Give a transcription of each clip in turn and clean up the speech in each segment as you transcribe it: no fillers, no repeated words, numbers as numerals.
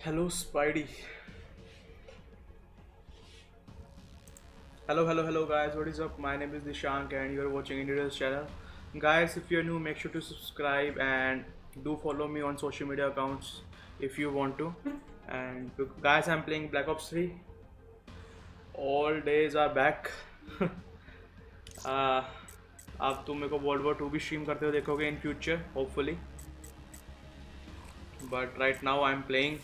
Hello, Spidey. Hello, guys. What is up? My name is Dishank, and you are watching INDIANHERO007 channel. Guys, if you are new, make sure to subscribe and do follow me on social media accounts if you want to. And guys, I'm playing Black Ops 3. All days are back. अब तुम मेरे को World War 2 भी stream करते हो देखोगे in future, hopefully. But right now I'm playing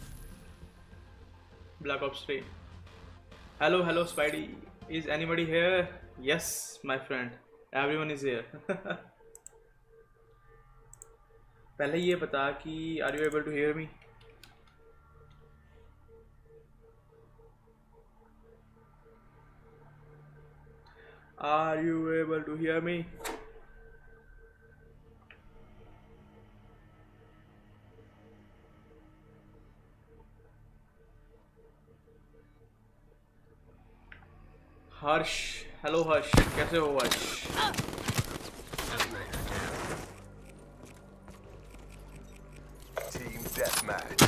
Black Ops 3. Hello, Spidey. Is anybody here? Yes, my friend. Everyone is here. पहले ये बता कि are you able to hear me? Are you able to hear me? Harsh, hello Harsh, कैसे हो हर्ष? Team deathmatch.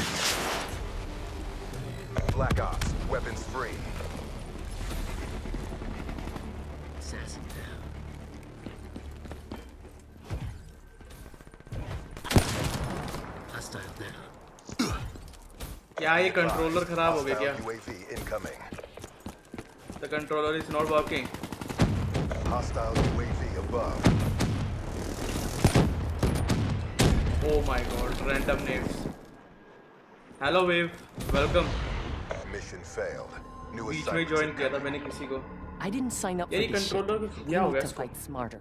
Black Ops, weapons free. Assassin down. Hostile down. क्या ये controller खराब हो गया क्या? UAV incoming. The controller is not working. Hostile UAV above. Oh my god, random names. Hello Wave, welcome. Mission failed. New बीच में assignment. join किया था मैंने किसी को. I didn't sign up for ये this shit. controller We क्या हो need गया to इसको? fight smarter.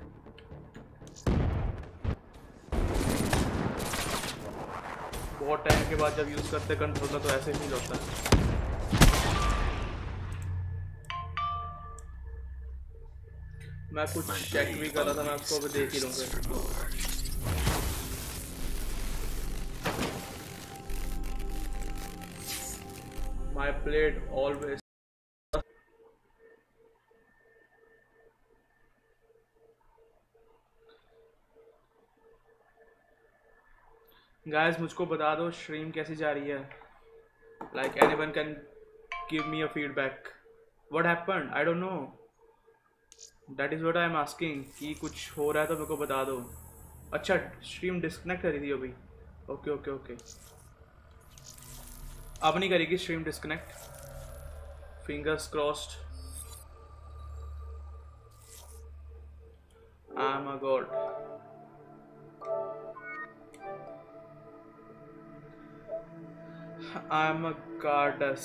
बहुत टाइम के बाद जब यूज करते कंट्रोलर तो ऐसे फील होता है. मैं कुछ चेक भी कर रहा था, मैं आपको अभी देख ही लूँगा. My blade always. Guys, मुझको बता दो स्ट्रीम कैसी जा रही है. Like anyone can give me a feedback. What happened? I don't know. That is what I am asking. कि कुछ हो रहा है तो मेरे को बता दो. अच्छा, स्ट्रीम डिस्कनेक्ट करी थी अभी. ओके. अब नहीं करेगी stream disconnect. Fingers crossed. I'm a god. I'm a goddess.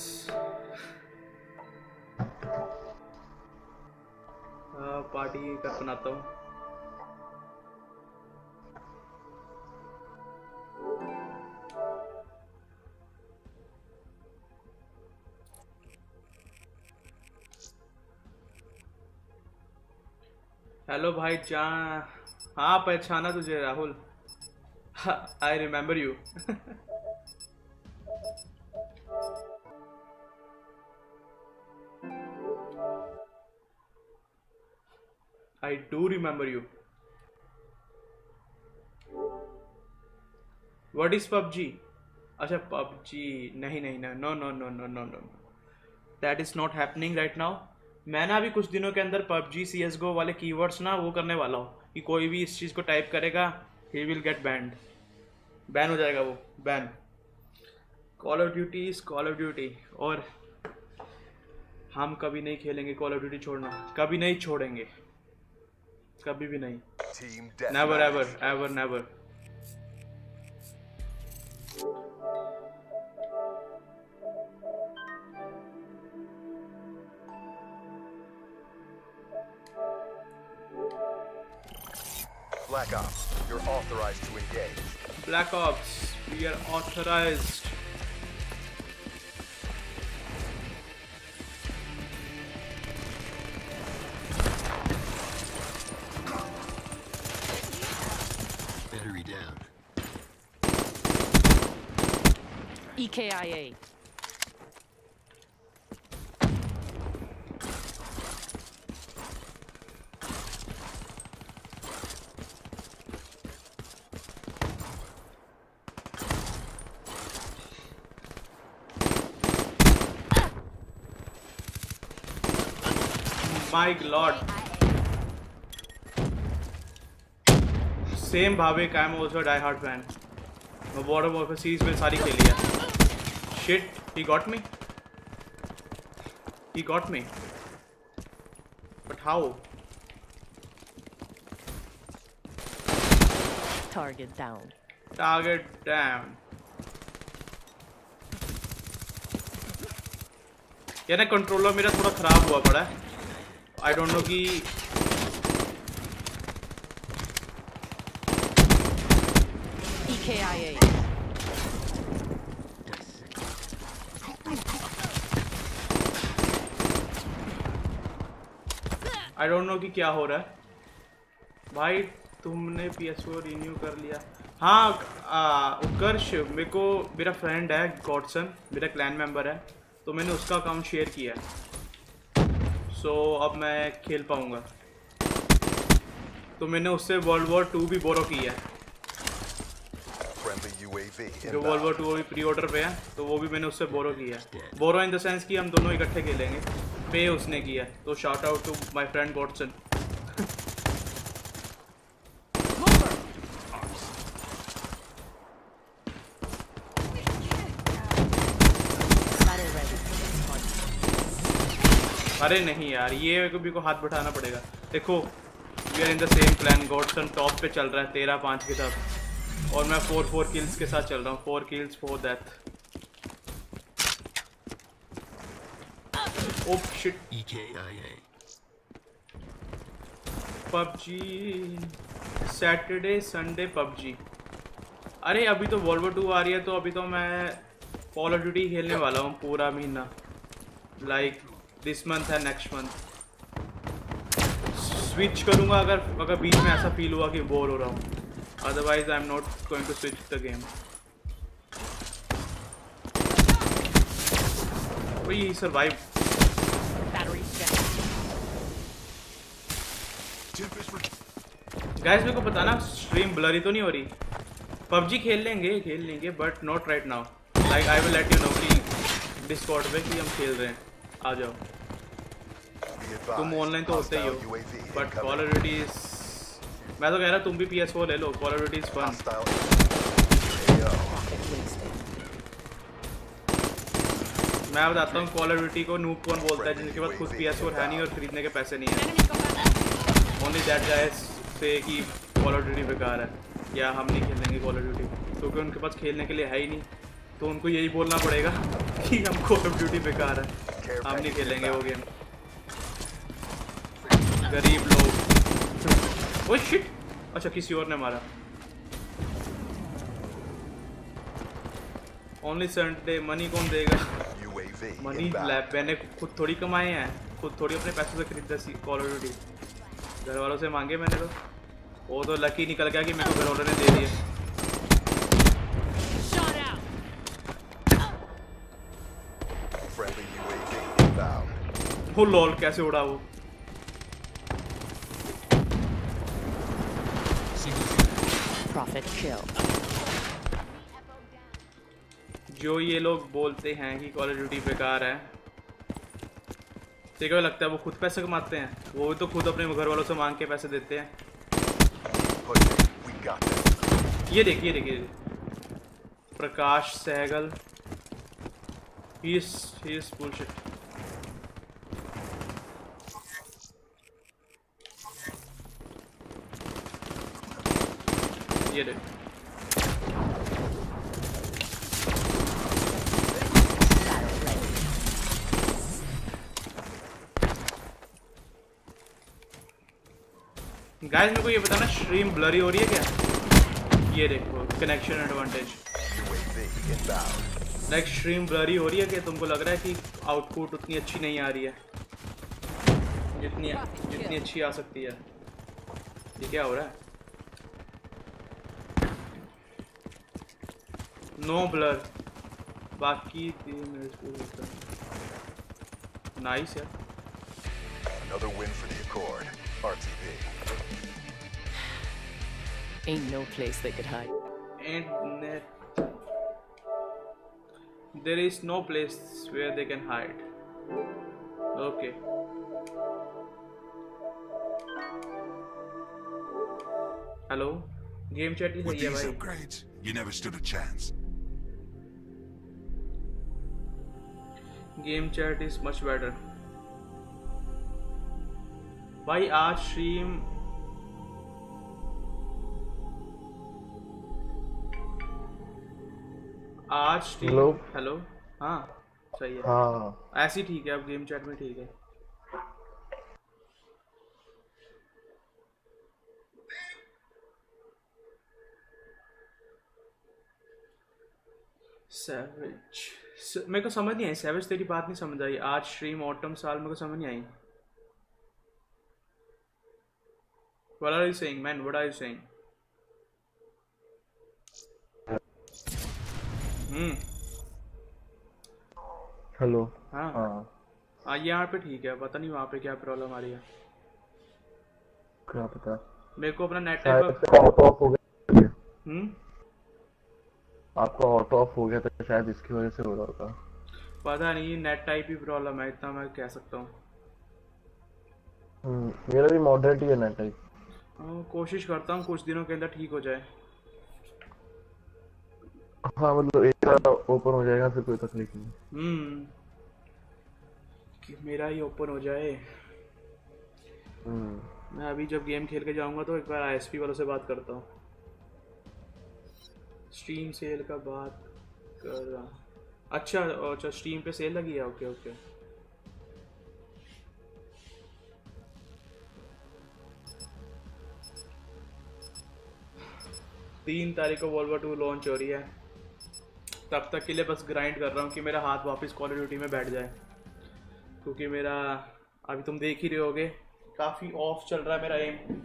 Party कर बनाता हूँ. हेलो भाई जान. हाँ पहचाना तुझे Rahul. I remember you. I do remember you. What is PUBG? अच्छा PUBG नहीं no. That is not happening right now. मैं ना अभी कुछ दिनों के अंदर PUBG CSGO वाले कीवर्ड्स ना वो करने वाला हूँ कि कोई भी इस चीज़ को टाइप करेगा he will get banned. Ban हो जाएगा वो. Ban. Call of Duty is Call of Duty. और हम कभी नहीं खेलेंगे Call of Duty छोड़ना. कभी नहीं छोड़ेंगे. कभी भी नहीं. Never ever. Black Ops, you're authorized to engage. Black Ops, we are authorized. Battery down. EKIA. My lord. Same Bhavik, I am also die hard fan. मैं मॉडर्न वॉरफेयर सीरीज में सारी खेली है। Shit, he got me, he got me, but how? Target down. Target down. यार controller मेरा थोड़ा खराब हुआ पड़ा है। आई डोंट नो कि EKIA. आई डोंट नो कि क्या हो रहा है। भाई तुमने PS4 रिन्यू कर लिया? हाँ उत्कर्ष, मेरे को मेरा फ्रेंड है गॉडसन, मेरा क्लैन मेंबर है, तो मैंने उसका अकाउंट शेयर किया है। सो अब मैं खेल पाऊँगा। तो मैंने उससे वर्ल्ड वॉर 2 भी बोरो किया है। जो वर्ल्ड वॉर 2 भी प्री ऑर्डर पे है, तो वो भी मैंने उससे बोरो किया है। बोरो इन द सेंस कि हम दोनों इकट्ठे खेलेंगे। पे उसने किया है, तो shout out to my friend Godson. अरे नहीं यार, ये कभी को हाथ बैठाना पड़ेगा। देखो we are in the same plan. Godson top पे चल रहा है 13-5 के साथ, और मैं 4 किल्स के साथ चल रहा हूँ। 4 kills 4 death. Oh shit. EKIA. PUBG Saturday Sunday PUBG. अरे अभी तो वर्ल्ड वॉर 2 आ रही है, तो अभी तो मैं कॉल ऑफ ड्यूटी खेलने वाला हूँ पूरा महीना। लाइक दिस मंथ है, नेक्स्ट मंथ स्विच करूँगा अगर बीच में ऐसा फील हुआ कि बोर हो रहा हूँ। Otherwise I am not going to switch the game. वही सर्वाइव। गाइस मेरे को बताना स्ट्रीम ब्लरी तो नहीं हो रही? पबजी खेल लेंगे but not right now. Like I will let you know कि डिस्कॉर्ड पे कि हम खेल रहे हैं, आ जाओ। तुम ऑनलाइन तो होते ही हो, बट कॉल ऑफ ड्यूटी मैं तो कह रहा तुम भी PS4 ले लो। Call of Duty is fun. मैं बताता हूँ कॉल ऑफ ड्यूटी को नूब कौन बोलता है, जिनके पास खुद PS4 है नहीं और खरीदने के पैसे नहीं है। ओनली दैट गाइस से कि कॉल ऑफ ड्यूटी बेकार है या हम नहीं खेलेंगे कॉल ऑफ ड्यूटी, क्योंकि उनके पास खेलने के लिए है ही नहीं। तो उनको यही बोलना पड़ेगा कि हम कॉल ऑफ ड्यूटी बेकार है, हम नहीं खेलेंगे वो गेम। गरीब लोग। ओह शिट, अच्छा किसी और ने मारा। Only Sunday. मनी कौन देगा? मनी लैब मैंने खुद थोड़ी कमाए हैं, खुद थोड़ी अपने पैसों से खरीदा कॉल ऑफ ड्यूटी। घर वालों से मांगे मैंने तो। वो तो लकी निकल गया कि मेरे को घर वालों ने दे दिए। वो लॉल कैसे उड़ा वो? Profit kill. जो ये लोग बोलते हैं कि कॉल ऑफ ड्यूटी बेकार है, तो क्या लगता है वो खुद पैसे कमाते हैं? वो तो खुद अपने घर वालों से मांग के पैसे देते हैं। ये देखिए प्रकाश सहगल, he is bullshit. ये देख गाइस, मेरे को ये बताना स्ट्रीम ब्लरी हो रही है क्या? ये देखो connection advantage. Like stream blurry हो रही है क्या? तुमको लग रहा है कि आउटपुट उतनी अच्छी नहीं आ रही है जितनी अच्छी आ सकती है? ये क्या हो रहा है? नो ब्लर, बाकी नाइस यार। Another win for the Accord. RTB. Ain't no place they could hide. There is no place where they can hide. Okay. Hello game chat ही With सही है these भाई. upgrades, you never stood a chance. Game chat is much better. भाई आज stream hello. Hello. हाँ सही है. हाँ ऐसे ही ठीक है. अब गेम चैट में ठीक है. सैवेज मेरे को समझ नहीं आई. सैवेज तेरी बात नहीं समझ आई. आज स्ट्रीम ऑटम साल मेरे को समझ नहीं आई. What are you saying, man? What are you saying? Hello. हाँ हाँ यहाँ पे ठीक है. पता नहीं वहाँ पे क्या प्रॉब्लम आ रही है. क्या पता. मेरे को अपना नेट शायद टाइप. से ऑटो ऑफ हो गया. हम्म. आपका ऑटो ऑफ हो गया तो शायद इसकी वजह से हो रहा होगा. पता नहीं नेट टाइप ही प्रॉब्लम है. इतना मैं कह सकता हूँ. मेरा भी मॉडरेट ही है नेट टाइप. कोशिश करता हूँ कुछ दिनों के अंदर ठीक हो जाए. हाँ मतलब एक बार ओपन हो जाएगा फिर कोई तकलीफ नहीं. कि मेरा ही ओपन हो जाए. मैं अभी जब गेम खेल के जाऊंगा तो एक बार आईएसपी वालों से बात करता हूँ. स्ट्रीम सेल का बात कर रहा. अच्छा स्ट्रीम पे सेल लगी है. Okay okay. तीन तारीख को वॉल्वर 2 लॉन्च हो रही है. तब तक के लिए बस ग्राइंड कर रहा हूँ कि मेरा हाथ वापस कॉल ऑफ ड्यूटी में बैठ जाए. क्योंकि मेरा अभी तुम देख ही रहे होगे काफ़ी ऑफ चल रहा है मेरा एम.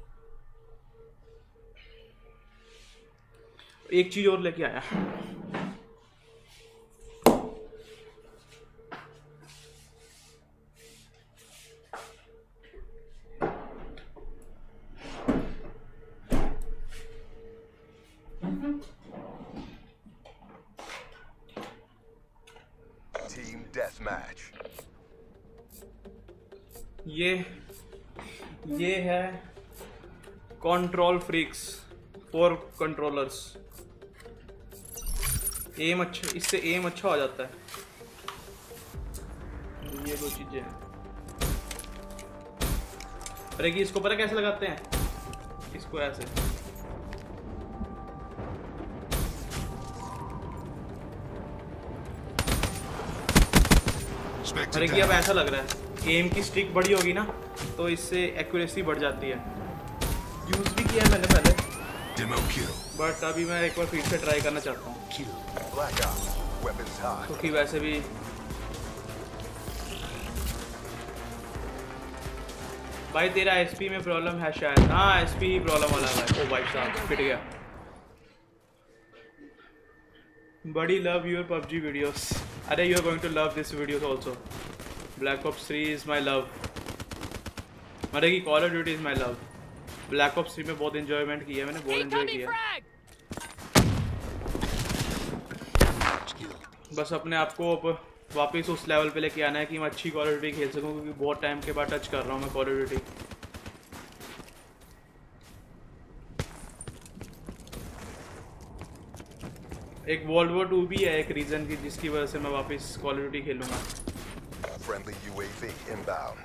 एक चीज़ और लेके आया. Team deathmatch. ये है control freaks for controllers. Aim अच्छा, इससे एम अच्छा हो जाता है. ये दो चीजें हैं. अरे कि इसको पता कैसे लगाते हैं. इसको ऐसे. अरे कि अब ऐसा लग रहा है एम की स्टिक बड़ी होगी ना तो इससे एक्यूरेसी बढ़ जाती है. यूज भी किया है मैंने पहले. बट अभी मैं एक बार फिर से ट्राई करना चाहता हूँ. क्योंकि वैसे भी भाई तेरा एसपी में प्रॉब्लम है शायद. हाँ एसपी ही प्रॉब्लम वाला है. ओ भाई साहब फिट गया. बड़ी लव योर पबजी वीडियोस. अरे you are going to love this videos also. Black ops 3 is my love. मतलब कि Call of Duty is my love. Black ops 3 में बहुत एंजॉयमेंट किया है मैंने. बहुत एंजॉय किया. बस अपने आप को अब वापस उस लेवल पे लेके आना है कि मैं अच्छी कॉल ऑफ ड्यूटी खेल सकूं. क्योंकि बहुत टाइम के बाद टच कर रहा हूँ मैं कॉल ऑफ ड्यूटी. एक वर्ल्ड वॉर 2 भी है एक रीजन की जिसकी वजह से मैं वापस कॉल ऑफ ड्यूटी खेलूंगा. Friendly UAV inbound.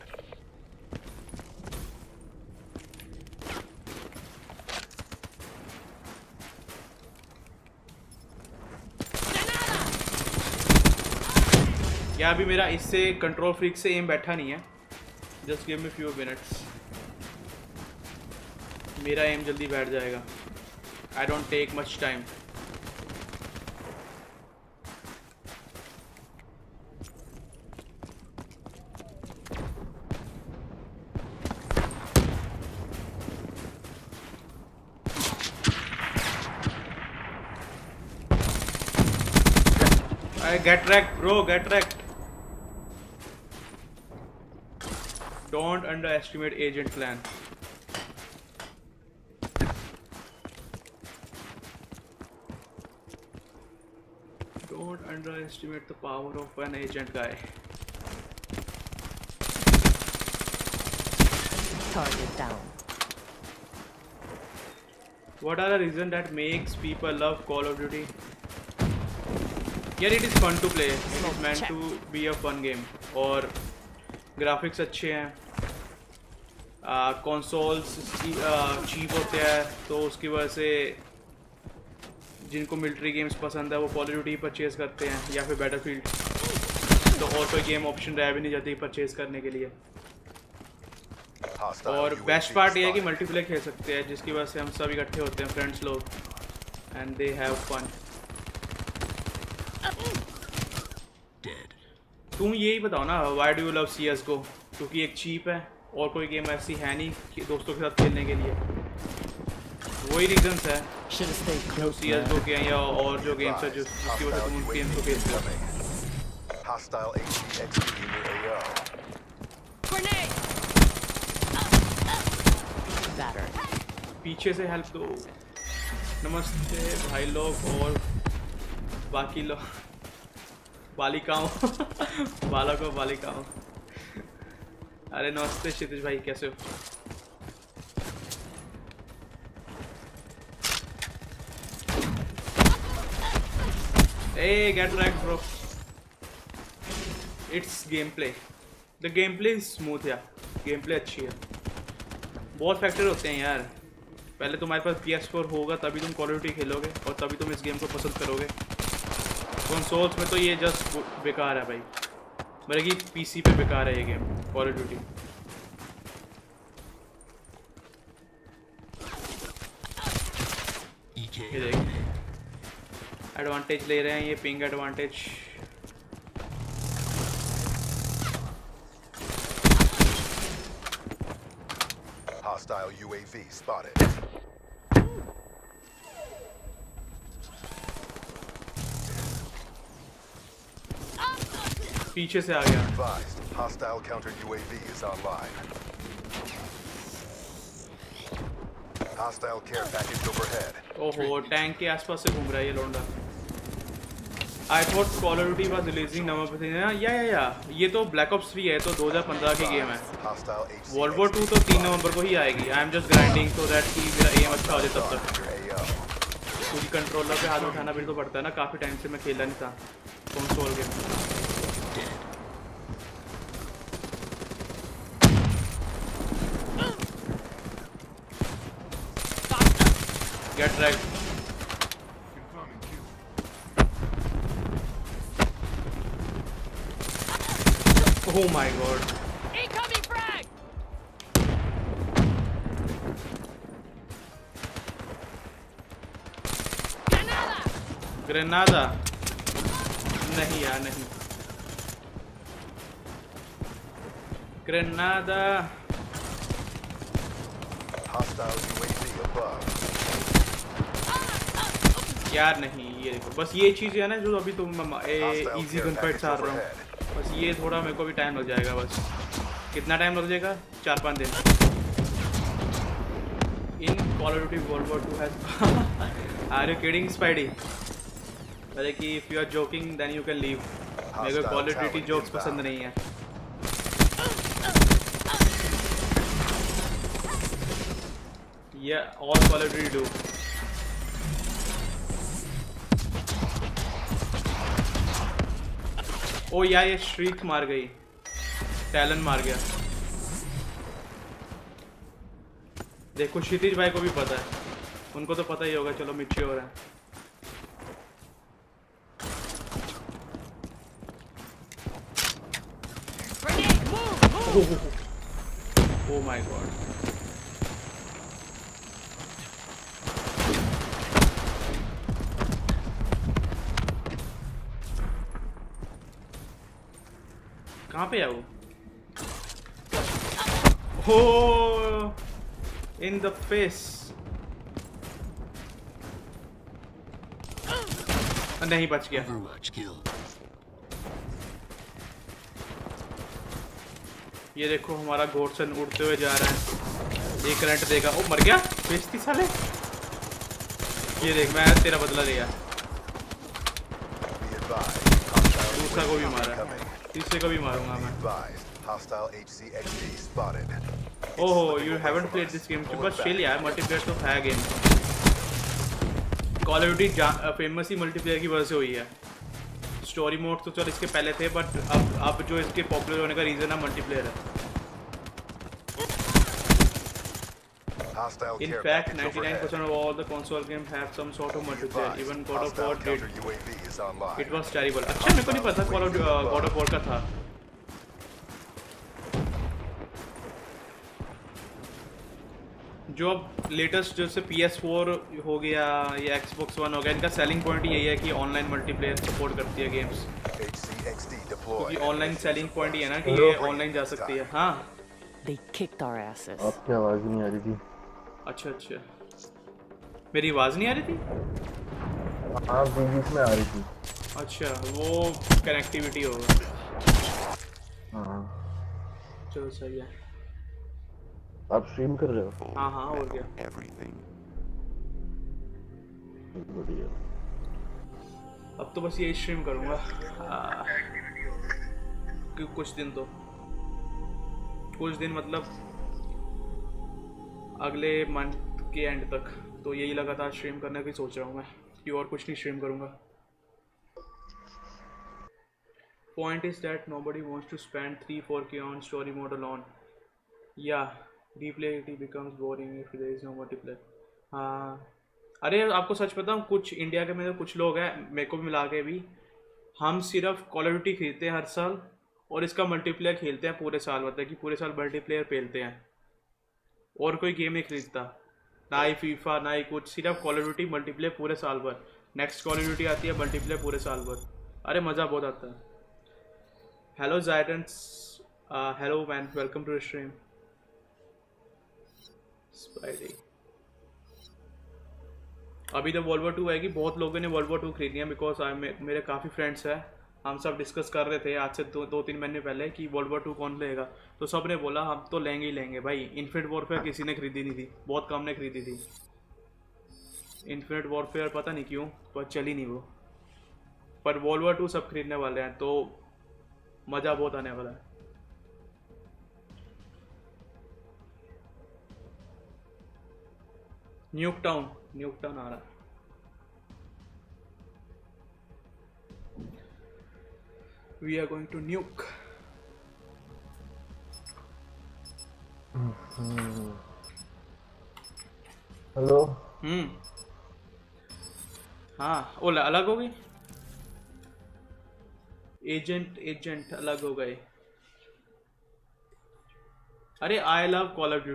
या अभी मेरा इससे कंट्रोल फ्रीक से एम बैठा नहीं है. Just give me few minutes. मेरा एम जल्दी बैठ जाएगा. I don't take much time. Get wrecked, bro. Get wrecked. Don't underestimate Agent Clan. Don't underestimate the power of an agent guy. Target down. What are the reasons that makes people love Call of Duty? यार it is fun to play. It is meant to be a fun game. और graphics अच्छे हैं. Consoles cheap होते हैं तो उसकी वजह से जिनको मिलिट्री गेम्स पसंद है वो Call of Duty परचेज करते हैं या फिर Battlefield. तो और कोई गेम ऑप्शन रह भी नहीं जाती परचेज करने के लिए. और बेस्ट पार्ट ये है कि मल्टीप्लेयर खेल सकते हैं जिसकी वजह से हम सब इकट्ठे होते हैं फ्रेंड्स लोग एंड दे हैव फन. तुम यही बताओ ना why do you love CS:GO? क्योंकि एक चीप है और कोई गेम ऐसी है नहीं कि दोस्तों के साथ खेलने के लिए. वही रीजंस है जो CS:GO के हैं या और जो गेम्स है जिसकी वजह से तुम उन गेम्स को खेलते हो. Hostile HCXD in your AO. Grenade! Batter. पीछे से हेल्प दो. नमस्ते भाई लोग और बाकी लोग बालिकाओं बालकों बालिकाओं. अरे नमस्ते क्षितिज भाई कैसे हो? Hey, get wrecked bro. It's gameplay. The gameplay is smooth यार. Gameplay अच्छी है. बहुत फैक्टर होते हैं यार. पहले तुम्हारे पास PS4 होगा तभी तुम Call of Duty खेलोगे और तभी तुम इस गेम को पसंद करोगे. कंसोल्स में तो ये जस्ट बेकार है भाई. मेरे की PC पे बेकार है ये गेम Call of Duty. ये देख एडवांटेज ले रहे हैं ये ping advantage. Hostile UAV spotted. पीछे से आ गया. Advised, hostile counter UAV is online. Hostile care package overhead. ओहो टैंक के आसपास से घूम रहा है ये लोंडा. I thought Call of Duty was releasing November 13. या ये तो Black Ops 3 है तो 2015 की गेम है. World War 2 तो 3 नवंबर को ही आएगी. I am just grinding so that कि मेरा एम अच्छा हो जाए तब तक. क्योंकि कंट्रोलर पे हाथ उठाना भी तो पड़ता है ना. काफ़ी टाइम से मैं खेला नहीं था console game. Get wrecked. Oh my god. Incoming frag! Grenada. नहीं यार नहीं. Grenada. Hostile UAV above. यार नहीं ये देखो बस ये चीज़ है ना जो अभी तुम इजी गन फाइट चाह रहा हूँ. बस ये थोड़ा मेरे को भी टाइम लग जाएगा. बस कितना टाइम लग जाएगा? 4-5 दिन. इन Call of Duty World War 2 has Are you kidding Spidey? अरे कि if you are joking then you can leave. मेरे को Call of Duty jokes पसंद नहीं है. Yeah, all Call of Duty do. ओ यार ये श्रीक मार गई. टैलन मार गया. देखो क्षितिज भाई को भी पता है. उनको तो पता ही होगा. चलो मिर्ची हो रहा है. Oh my god. कहाँ पे है वो? हो इन द फेस. नहीं बच गया. ये देखो हमारा घोड़सन उड़ते हुए जा रहा है. एक करंट देगा. ओ मर गया. बेइज्जती साले. ये देख मैं तेरा बदला लिया. दूसरा को भी मारा. तीसरे को भी मारूंगा मैं. Oh you haven't played this game. बस चिल यार. मल्टीप्लेयर तो है game. Call of Duty famous ही मल्टीप्लेयर की वजह से हुई है। स्टोरी मोड तो चल इसके पहले थे, बट अब जो इसके पॉपुलर होने का रीज़न है मल्टीप्लेयर है। Hostile In care fact, package overhead. 99% of all the console games have some sort of multiplayer. Even God of War Hostile did. counter UAV is online. It was terrible. अच्छा मेरे को नहीं पता God of War का था। जो अब latest जैसे PS4 हो गया या Xbox One हो गया, इनका सेलिंग पॉइंट यही है कि ऑनलाइन मल्टीप्लेयर सपोर्ट करती है गेम्स। HCXD क्योंकि deployed. ऑनलाइन सेलिंग पॉइंट ही है ना कि ये ऑनलाइन जा सकती है। हाँ They kicked our asses. आपकी आवाज नहीं आ रही थी। अच्छा अच्छा, मेरी आवाज़ नहीं आ रही थी? हाँ बीच में आ रही थी। अच्छा वो कनेक्टिविटी होगा। हाँ चलो सही है। आप स्ट्रीम कर रहे हो? हाँ हाँ और क्या। बढ़िया। अब तो बस यही स्ट्रीम करूँगा कुछ दिन मतलब अगले मंथ के एंड तक तो यही लगातार स्ट्रीम करने की सोच रहा हूँ मैं, कि और कुछ नहीं स्ट्रीम करूँगा। Point is that nobody wants to spend 3-4K on story mode alone. Yeah, replayability becomes boring if there is no multiplayer. हाँ अरे आपको सच बताऊँ, कुछ इंडिया के में कुछ लोग हैं, मेरे को भी मिला के भी, हम सिर्फ कॉल ऑफ ड्यूटी खेलते हैं हर साल और इसका मल्टीप्लेयर खेलते हैं पूरे साल, मतलब कि पूरे साल मल्टीप्लेयर खेलते हैं और कोई गेम नहीं खरीदता, ना ही फीफा ना ही कुछ, सिर्फ कॉल ऑफ ड्यूटी मल्टीप्लेयर पूरे साल भर। नेक्स्ट कॉल ऑफ ड्यूटी आती है, मल्टीप्लेयर पूरे साल भर। अरे मज़ा बहुत आता है। Hello Jaydens, hello man, welcome to the stream. Spidey अभी तो वॉल्वर 2 आएगी। बहुत लोगों ने वॉल्वर 2 खरीदी है, बिकॉज मेरे काफ़ी फ्रेंड्स हैं, हम सब डिस्कस कर रहे थे आज से 2-3 महीने पहले कि वॉल्वर 2 कौन लेगा, तो सब ने बोला हम तो लेंगे ही लेंगे भाई। इन्फिनिट वॉरफेयर किसी ने खरीदी नहीं थी, बहुत कम ने खरीदी थी इन्फिनिट वॉरफेयर, पता नहीं क्यों पर चली नहीं वो। पर वॉल्वर 2 सब खरीदने वाले हैं, तो मज़ा बहुत आने वाला है। न्यूकटाउन आ रहा है। We are going to nuke. Hello. हाँ ओला अलग हो गई, एजेंट अलग हो गए। अरे I love Call of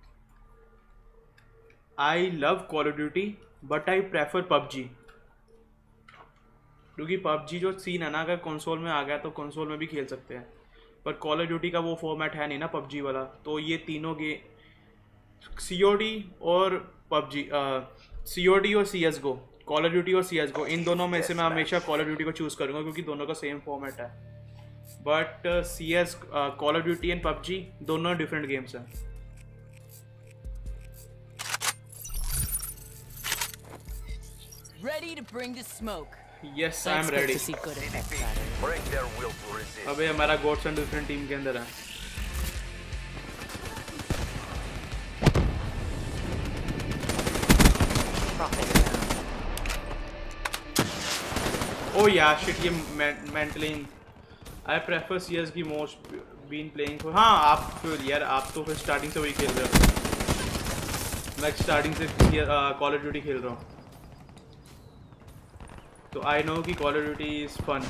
Duty but I prefer PUBG, क्योंकि पबजी जो सीन है ना, अगर कंसोल में आ गया तो कंसोल में भी खेल सकते हैं, पर कॉल ऑफ ड्यूटी का वो फॉर्मेट है नहीं ना पबजी वाला। तो ये तीनों COD और पबजी, COD और CSGO, कॉल ऑफ ड्यूटी और CSGO, इन दोनों में से मैं हमेशा कॉल ऑफ ड्यूटी को चूज़ करूँगा क्योंकि दोनों का सेम फॉर्मेट है। But Call of Duty and PUBG दोनों डिफरेंट गेम्स हैं। Ready to bring the smoke. Yes, I am ready. To see good effects at it. Break their will to resist. अबे हमारा gods and different team के अंदर है। Oh yeah, shit, ये mentally I prefer CS की most been playing for। हाँ आप फिर यार, आप तो फिर स्टार्टिंग से वही खेल रहे हो। मैं स्टार्टिंग से कॉल ऑफ ड्यूटी खेल रहा हूँ, तो आई नो कि Call of Duty is fun.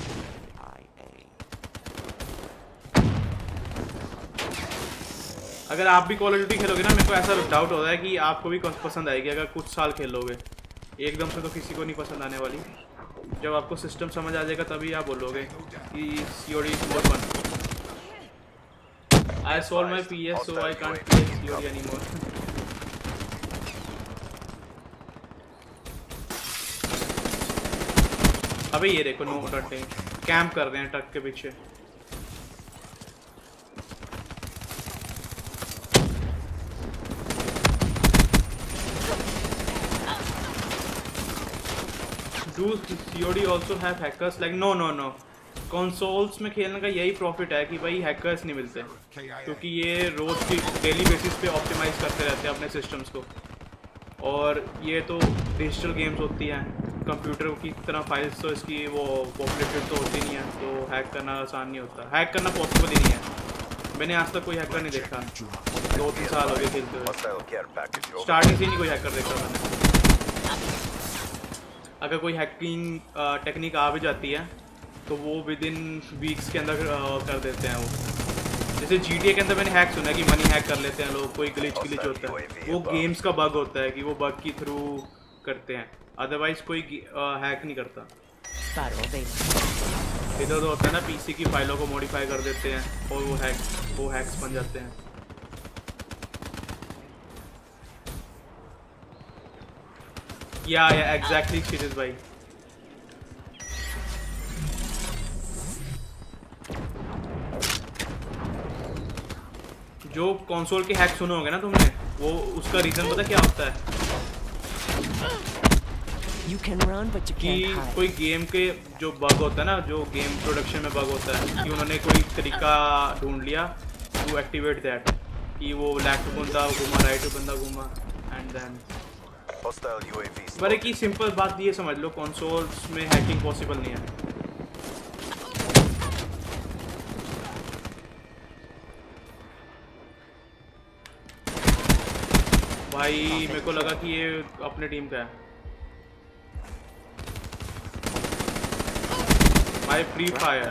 अगर आप भी कॉल ऑफ ड्यूटी खेलोगे ना, मेरे को ऐसा डाउट होता है कि आपको भी पसंद आएगी अगर कुछ साल खेलोगे। एकदम से तो किसी को नहीं पसंद आने वाली, जब आपको सिस्टम समझ आ जाएगा तभी आप बोलोगे कि COD is more fun. I sold my PS so I can't play COD anymore। अबे ये देखो नो डटे कैंप कर रहे हैं ट्रक के पीछे। Do COD also have hackers? Like no। Consoles में खेलने का यही प्रॉफिट है कि भाई हैकर्स नहीं मिलते, क्योंकि ये रोज की डेली बेसिस पे ऑप्टिमाइज करते रहते हैं अपने सिस्टम्स को, और ये तो डिजिटल गेम्स होती हैं, कंप्यूटर की तरह फाइल्स तो इसकी वो पॉपुलेटेड तो होती नहीं है, तो हैक करना आसान नहीं होता। हैक करना पॉसिबल ही नहीं है। मैंने आज तक कोई हैकर नहीं देखा, 2-3 साल हो गए खेलते हुए, Hostile care package over. Starting से ही नहीं कोई हैकर देखा मैंने। अगर कोई हैकिंग टेक्निक आ भी जाती है तो वो विद इन वीक्स के अंदर कर देते हैं वो। जैसे GTA के अंदर मैंने हैक सुना है कि मनी हैक कर लेते हैं लोग, कोई ग्लिच होता है, वो गेम्स का बग होता है कि वो बग के थ्रू करते हैं, अदरवाइज कोई हैक नहीं करता। Spiral baby. इधर तो होता है ना, पीसी की फाइलों को मॉडिफाई कर देते हैं और वो हैक्स बन जाते हैं। या एग्जैक्टली क्षितिज भाई। जो कंसोल के हैक सुने होंगे ना तुमने, वो उसका रीजन पता क्या होता है? You can run, but you कि can't hide. कोई गेम के जो बग होता है ना, जो गेम प्रोडक्शन में बग होता है, कि उन्होंने कोई तरीका ढूंढ लिया टू एक्टिवेट दैट, कि वो लेफ्ट बंदा घूमा, राइट बंदा घूमा, एंड देन Hostile UAV पर spotted. की सिंपल बात ये समझ लो, कंसोल्स में हैकिंग पॉसिबल नहीं है। भाई मेरे को लगा कि ये अपने टीम का है भाई, फ्री फायर।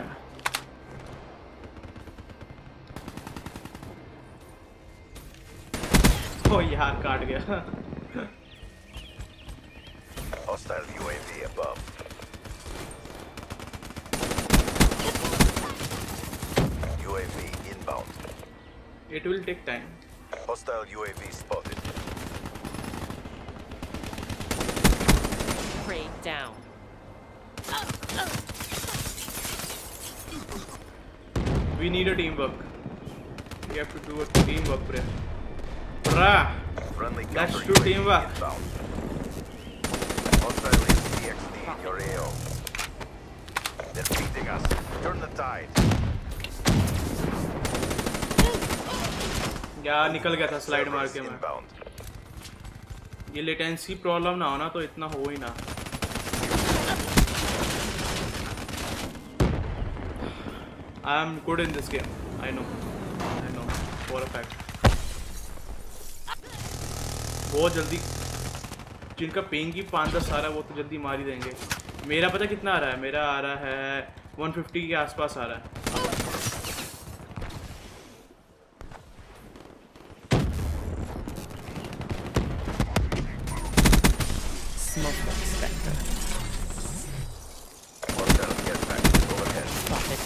ओ यार काट गया। Hostile UAV above. UAV inbound. It will take time. Hostile UAV spotted. Prey down. We need a teamwork. We have to do a teamwork, bro. Bruh. Friendly Let's counter do UAV teamwork. inbound. Hostile DXD in your AO. They're beating us. Turn the tide. यार निकल गया था slide मार के मैं। Inbound. ये latency problem ना होना तो इतना हो ही ना। I am good in this game. I know for a fact. बहुत जल्दी जिनका पेंग की 5-10 आ रहा है वो तो जल्दी मार ही देंगे। मेरा पता कितना आ रहा है? मेरा आ रहा है 150 के आसपास आ रहा है। Smoke the Spectre. Hostile care package overhead. Spotted.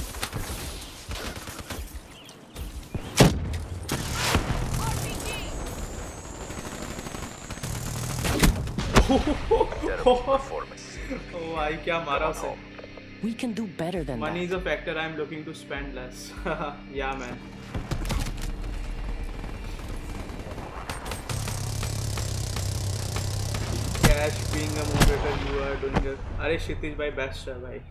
Terrible performance. ओ भाई क्या मारा उसे। We can do better than Money that. is a factor. I'm looking to spend less. Yeah man. Cash being a moderator, you are doing it. अरे क्षितिज भाई best है भाई।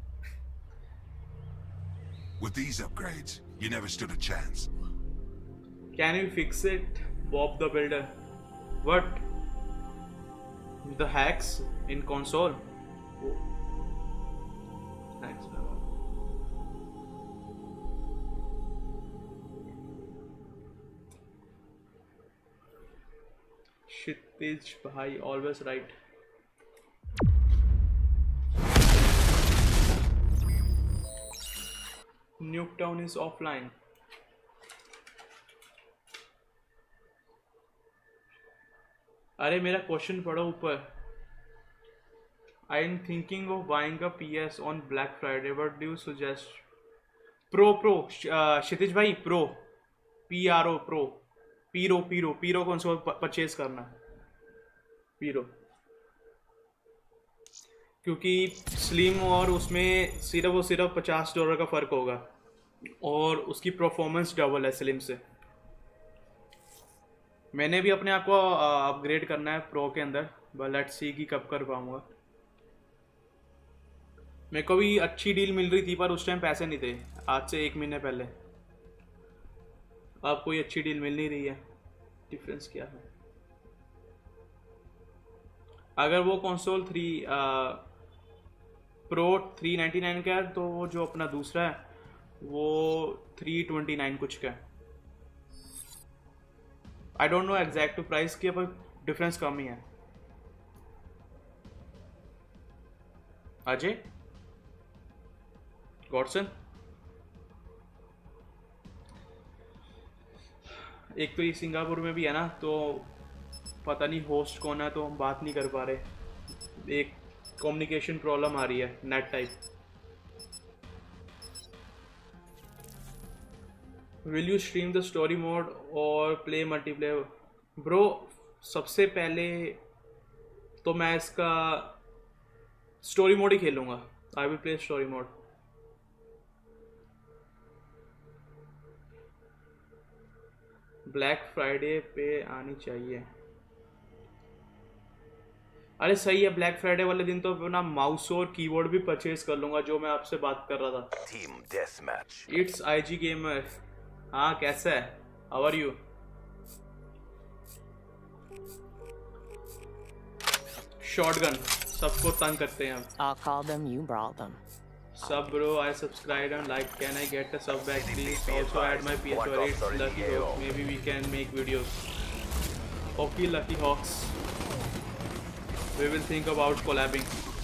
With these upgrades, you never stood a chance. Can you fix it, Bob the Builder? What? The hacks in console? Thanks, man. Kshitij bhai, always right. Nuketown is offline. अरे मेरा question पढ़ो ऊपर। I am thinking of buying a PS on Black Friday, what do you suggest? Pro Kshitij भाई, pro PRO pro pro console purchase करना, pro, क्योंकि slim और उसमें सिर्फ और सिर्फ $50 का फ़र्क होगा और उसकी परफॉर्मेंस डबल है स्लिम से। मैंने भी अपने आप को अपग्रेड करना है प्रो के अंदर, बट लेट्स सी कि कब कर पाऊंगा। मेरे को भी अच्छी डील मिल रही थी पर उस टाइम पैसे नहीं थे, आज से 1 महीने पहले। अब कोई अच्छी डील मिल नहीं रही है। डिफरेंस क्या है? अगर वो कंसोल 3 प्रो 399 का है, तो वो जो अपना दूसरा है वो 329 कुछ का है। I don't know exact price की, पर डिफरेंस कम ही है। अजय गॉडसन, एक तो ये सिंगापुर में भी है ना, तो पता नहीं होस्ट कौन है, तो हम बात नहीं कर पा रहे। एक कम्युनिकेशन प्रॉब्लम आ रही है net type. Will you stream the story mode और प्ले मल्टीप्लेयर? ब्रो सबसे पहले तो मैं इसका स्टोरी मोड ही खेलूंगा। I will play story mode. Black Friday पे आनी चाहिए। अरे सही है, ब्लैक फ्राइडे वाले दिन तो अपना माउस और कीबोर्ड भी परचेज कर लूंगा, जो मैं आपसे बात कर रहा था। Team deathmatch. It's IG gamer. हाँ कैसा है? How are you? शॉटगन सबको तंग करते हैं हम। I'll call them, you brought them. Sub bro, I subscribed and like. Can I get a sub back please? Also add my PS4. It's Lucky Hawk. Maybe we can make videos. Okay, Lucky Hawks. We will think about collabing.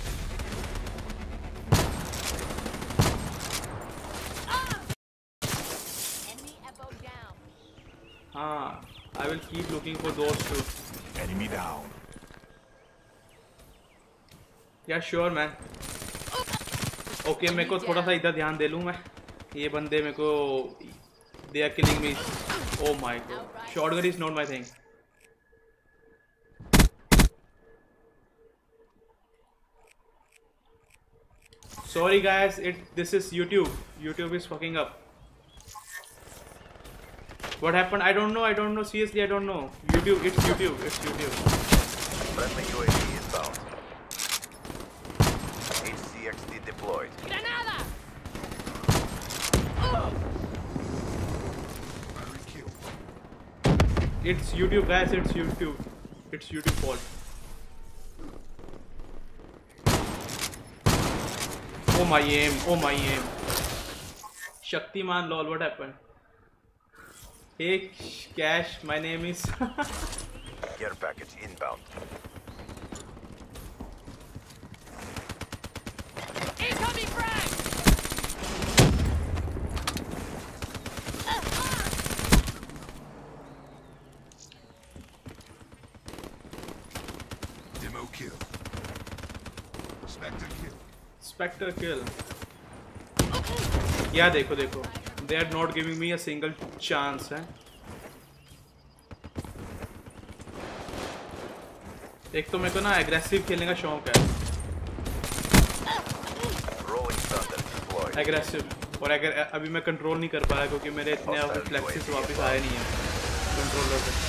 I will keep looking for those too. Enemy down. Yeah, sure man. Okay मेरे को थोड़ा सा इधर ध्यान दे लूँ मैं। ये बंदे मेरे को they are killing me. Oh my god, shotgun is not my thing. Sorry guys, this is YouTube is fucking up. What happened? I don't know seriously, I don't know. YouTube, it's YouTube. Friendly UAV inbound. HCXD deployed. It's YouTube guys, it's YouTube fault. Oh my aim. Shaktiman lol, what happened? Hey Cash, my name is Care package inbound. Incoming frag! Demo kill. Spectre kill. या देखो they are not giving me a single chance है। एक तो मेरे को ना aggressive खेलने का शौक है। एग्रेसिव, और अगर अभी मैं कंट्रोल नहीं कर पाया क्योंकि मेरे इतने रिफ्लेक्सेस वापस आए नहीं है कंट्रोलर पे।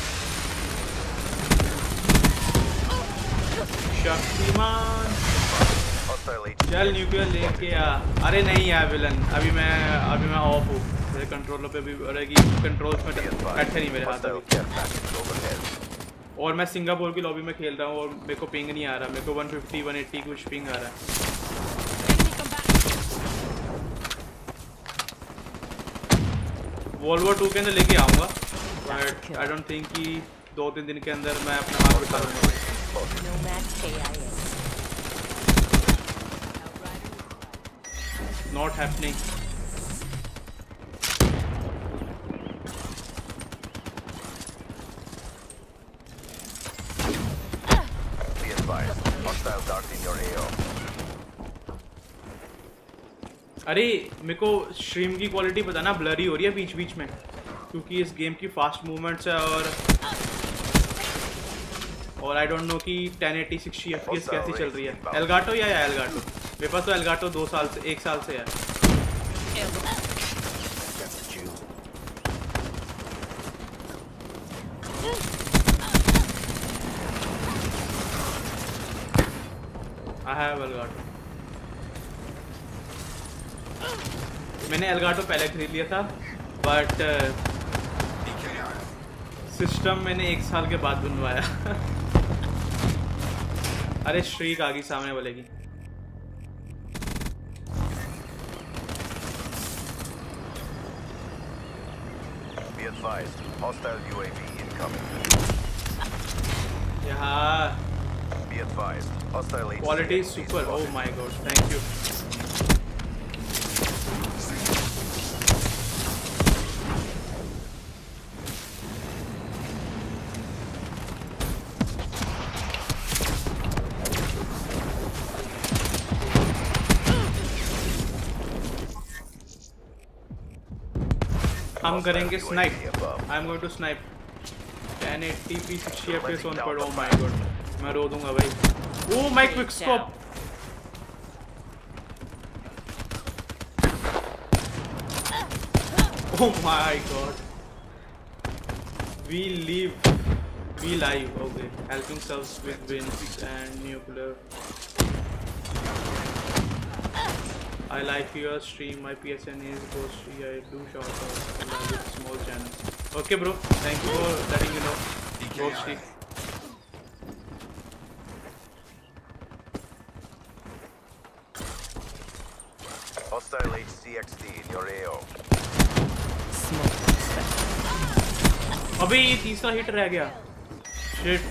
शक्तिमान चल न्यूक्लियर लेके आ। अरे नहीं यार विलन, अभी मैं ऑफ हूँ। मेरे कंट्रोलर पे भी रहेगी, कंट्रोल्स में बैठे नहीं मेरे हाथ में। और मैं सिंगापुर की लॉबी में खेल रहा हूँ और मेरे को पिंग नहीं आ रहा। मेरे को 150 180 कुछ पिंग आ रहा है। वॉल्वो 2 के अंदर लेके आऊँगा, बट आई डोंट थिंक कि 2-3 दिन के अंदर मैं अपना हाथ उठा लूँगा। Not happening. Be advised, hostile dart in your AO. अरे मेरे को स्ट्रीम की क्वालिटी पता ना ब्लरी हो रही है बीच बीच में, क्योंकि इस गेम की फास्ट मूवमेंट्स है और आई डोंट नो कि 1080 60 FPS कैसी चल रही है। एल्गाटो या एल्गाटो? मेरे पास तो एल्गाटो 1 साल से है। I have Elgato. मैंने एल्गाटो पहले खरीद लिया था, बट सिस्टम मैंने 1 साल के बाद बनवाया। अरे श्रीक आ गई सामने वाले की। Be advised, hostile UAV incoming. यहाँ Be advised, hostile HCXD quality super. Oh my god, thank you. हम करेंगे snipe. I am going to snipe 1080p 60 fps on पर। ओह माय गॉड, मैं रो दूंगा भाई। Oh my quick scope. Oh my god, we live. Okay, helping serves with wins and nuclear. I like your stream. My PSN is Ghostry. I do shout out with small channel. Okay, bro. Thank you for letting me know. Ghostry. Hostile HCXD in your AO. अबे ये तीसरा hit रह गया। Shit.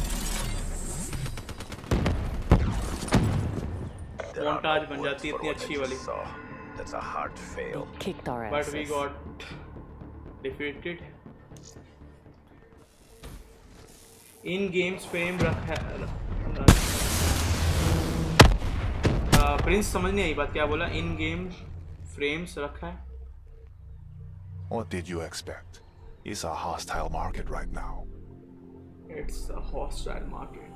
Montage बन जाती है इतनी अच्छी वाली। That's a hard fail. Kicked our But we asses. got defeated. In games frame रखा प्रिंस समझ नहीं आई बात क्या बोला। इन गेम फ्रेम्स रखा है। What did you expect? It's a hostile market right now. It's a hostile market.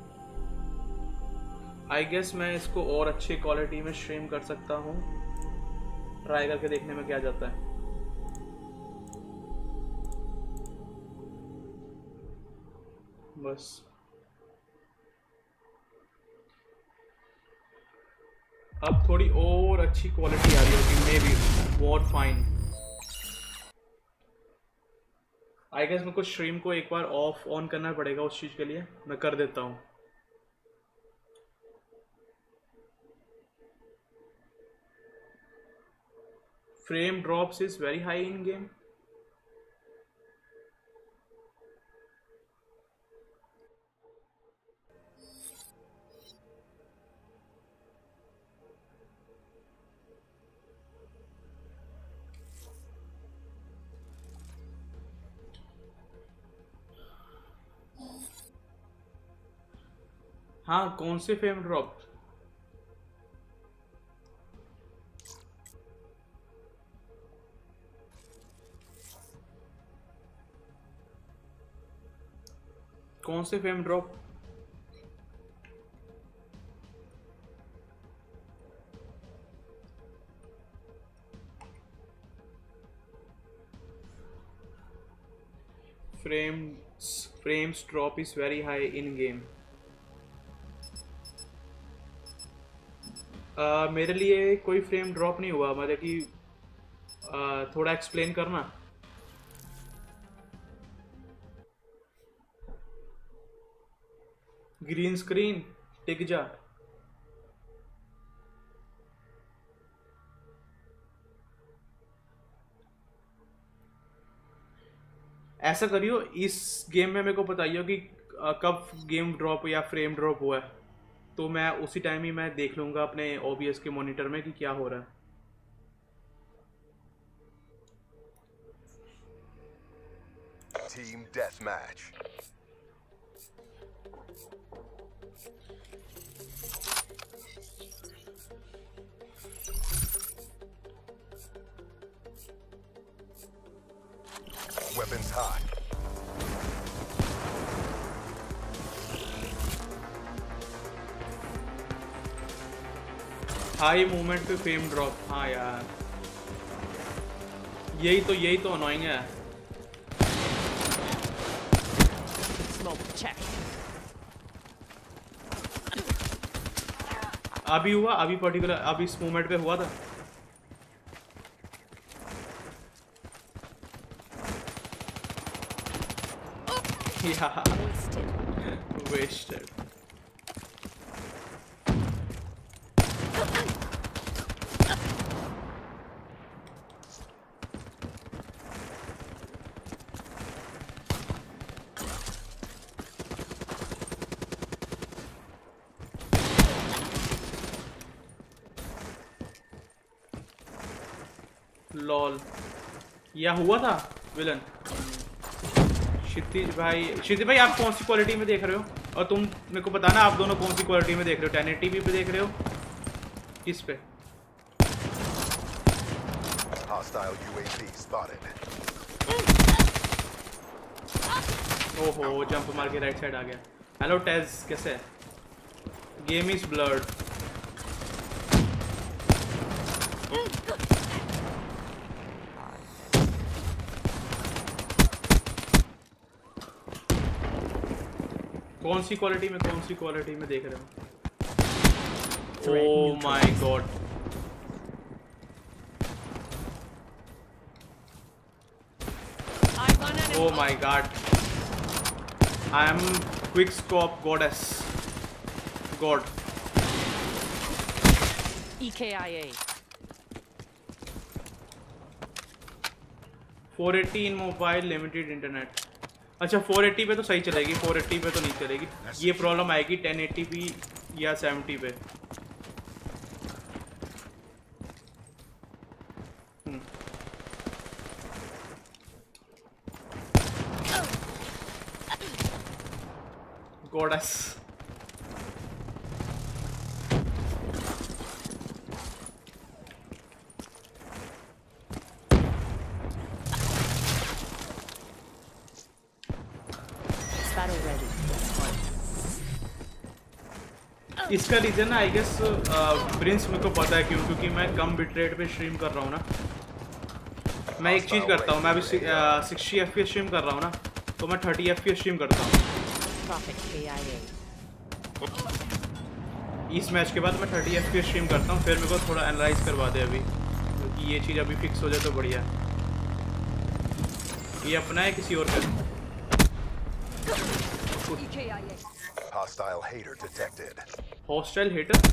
I guess मैं इसको और अच्छी क्वालिटी में स्ट्रीम कर सकता हूँ। ट्राई करके देखने में क्या जाता है। बस अब थोड़ी और अच्छी क्वालिटी आ रही होगी, may be more fine. I guess मेरे को स्ट्रीम को एक बार ऑफ ऑन करना पड़ेगा उस चीज के लिए। मैं कर देता हूँ। Frame drops is very high in game. हाँ, कौन से फ्रेम ड्रॉप? कौन से frame drop? frames drop is very high in game. मेरे लिए कोई फ्रेम ड्रॉप नहीं हुआ, मतलब कि थोड़ा एक्सप्लेन करना। ग्रीन स्क्रीन टिक जा। ऐसा करियो, इस गेम में मेरे को बताइयो कि कब गेम ड्रॉप या फ्रेम ड्रॉप हुआ है, तो मैं उसी टाइम ही मैं देख लूंगा अपने OBS के मॉनिटर में कि क्या हो रहा है। Team deathmatch. Weapons hot. High movement पे फ्रेम ड्रॉप। हाँ यार, यही तो अनोइंग है। अभी हुआ, अभी पर्टिकुलर अभी इस मूवमेंट पे हुआ था। Wasted. लॉल या हुआ था विलन। क्षितिज भाई आप कौन सी क्वालिटी में देख रहे हो? और तुम मेरे को बताना आप दोनों कौन सी क्वालिटी में देख रहे हो? 1080p पे देख रहे हो? किस पे? Hostile UAV spotted. ओहो जंप मार के राइट साइड आ गया। हेलो टेज कैसे है? Game is blurred. कौन सी क्वालिटी में देख रहे हो? Oh my god, oh my god, I am quick scope goddess god. EKIA. 480 in mobile limited internet. अच्छा 480 पे तो सही चलेगी, 480 पे तो नहीं चलेगी, ये प्रॉब्लम आएगी 1080p या 70 पे। Goddess Battle ready. इसका रीजन आई गेस प्रिंस मेरे को पता है क्यों, क्योंकि मैं कम बिटरेट पे स्ट्रीम कर रहा हूँ ना। मैं एक चीज़ करता हूँ, मैं अभी 60 FPS स्ट्रीम कर रहा हूँ ना, तो मैं 30 FPS स्ट्रीम करता हूँ। Profit KIA. इस मैच के बाद मैं 30 FPS स्ट्रीम करता हूँ, फिर मेरे को थोड़ा एनालाइज करवा दे अभी, क्योंकि ये चीज़ अभी फिक्स हो जाए तो बढ़िया है। ये अपना है किसी और का? Hostile hater detected. Hostile hater?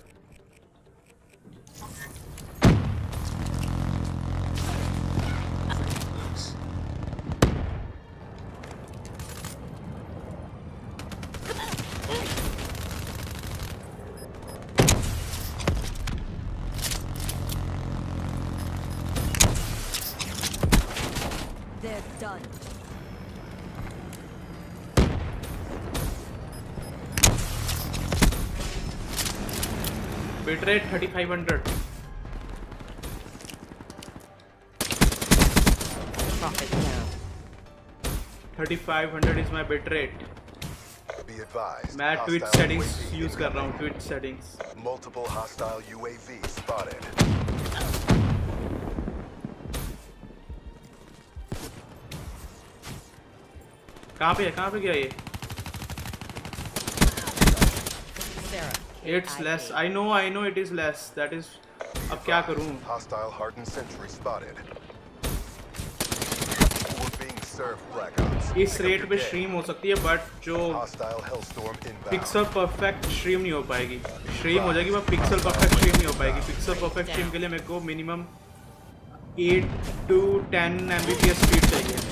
They're done. Bitrate 3500। Profit down. 3500 is my bitrate. Be advised. मैं Twitch hostile settings UAV use कर रहा हूँ, incoming. Twitch settings. Multiple hostile UAV spotted. कहाँ पे गया ये? Sarah. It's less. I know it is less. That is. अब क्या करूँ? Hostile hardened sentry spotted. We're being served Black Ops. इस रेट पे स्ट्रीम हो सकती है, बट जो Hostile Hellstorm inbound. Pixel perfect stream नहीं हो पाएगी। स्ट्रीम हो जाएगी पर पिक्सल परफेक्ट स्ट्रीम नहीं हो पाएगी। पिक्सल परफेक्ट स्ट्रीम के लिए मेरे को मिनिमम 8 to 10 Mbps स्पीड चाहिए।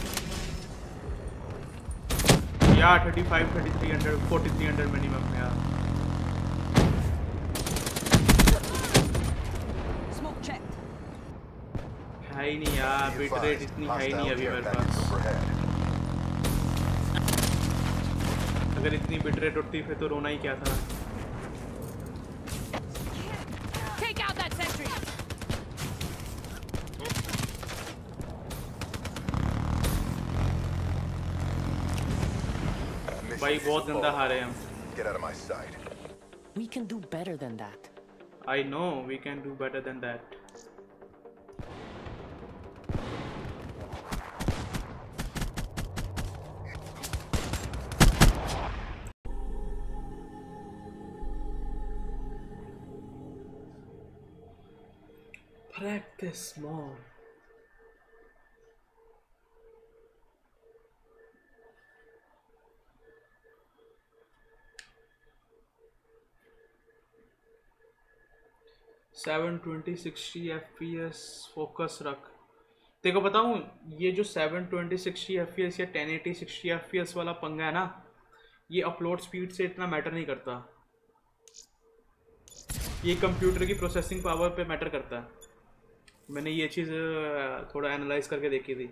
या 35, 3300, 4300 मिनिमम यार। Smoke checked. है ही नहीं यार, बिट रेट इतनी है ही नहीं अभी मेरे पास। अगर इतनी बिट रेट उठती फिर तो रोना ही क्या था। Take out that sentry. भाई बहुत गंदा हारे हम। Get out of my sight. We can do better than that. I know we can do better than that. Practice more. Seven 20-60 FPS focus रख। देखो बताऊँ, ये जो 720-60 FPS या 1080-60 FPS वाला पंगा है ना, ये अपलोड स्पीड से इतना मैटर नहीं करता। ये कंप्यूटर की प्रोसेसिंग पावर पे मैटर करता है। मैंने ये चीज़ थोड़ा एनालाइज करके देखी थी।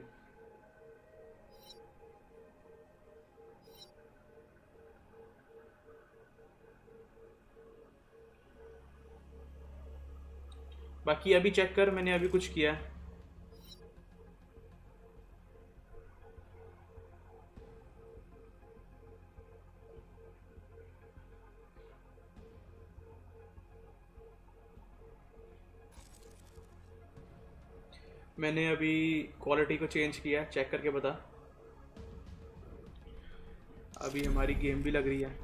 बाकी अभी चेक कर, मैंने अभी कुछ किया है। मैंने अभी क्वालिटी को चेंज किया है, चेक करके बता। अभी हमारी गेम भी लग रही है।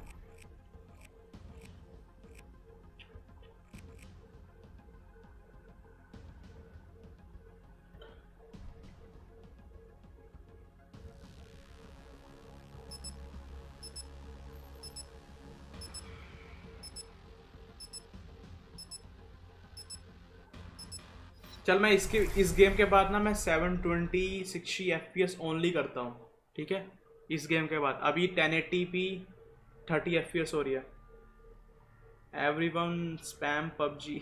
चल मैं इस गेम के बाद ना मैं 720 60 FPS ओनली करता हूँ, ठीक है। इस गेम के बाद अभी 1080p 30 FPS हो रही है। Everyone spam PUBG.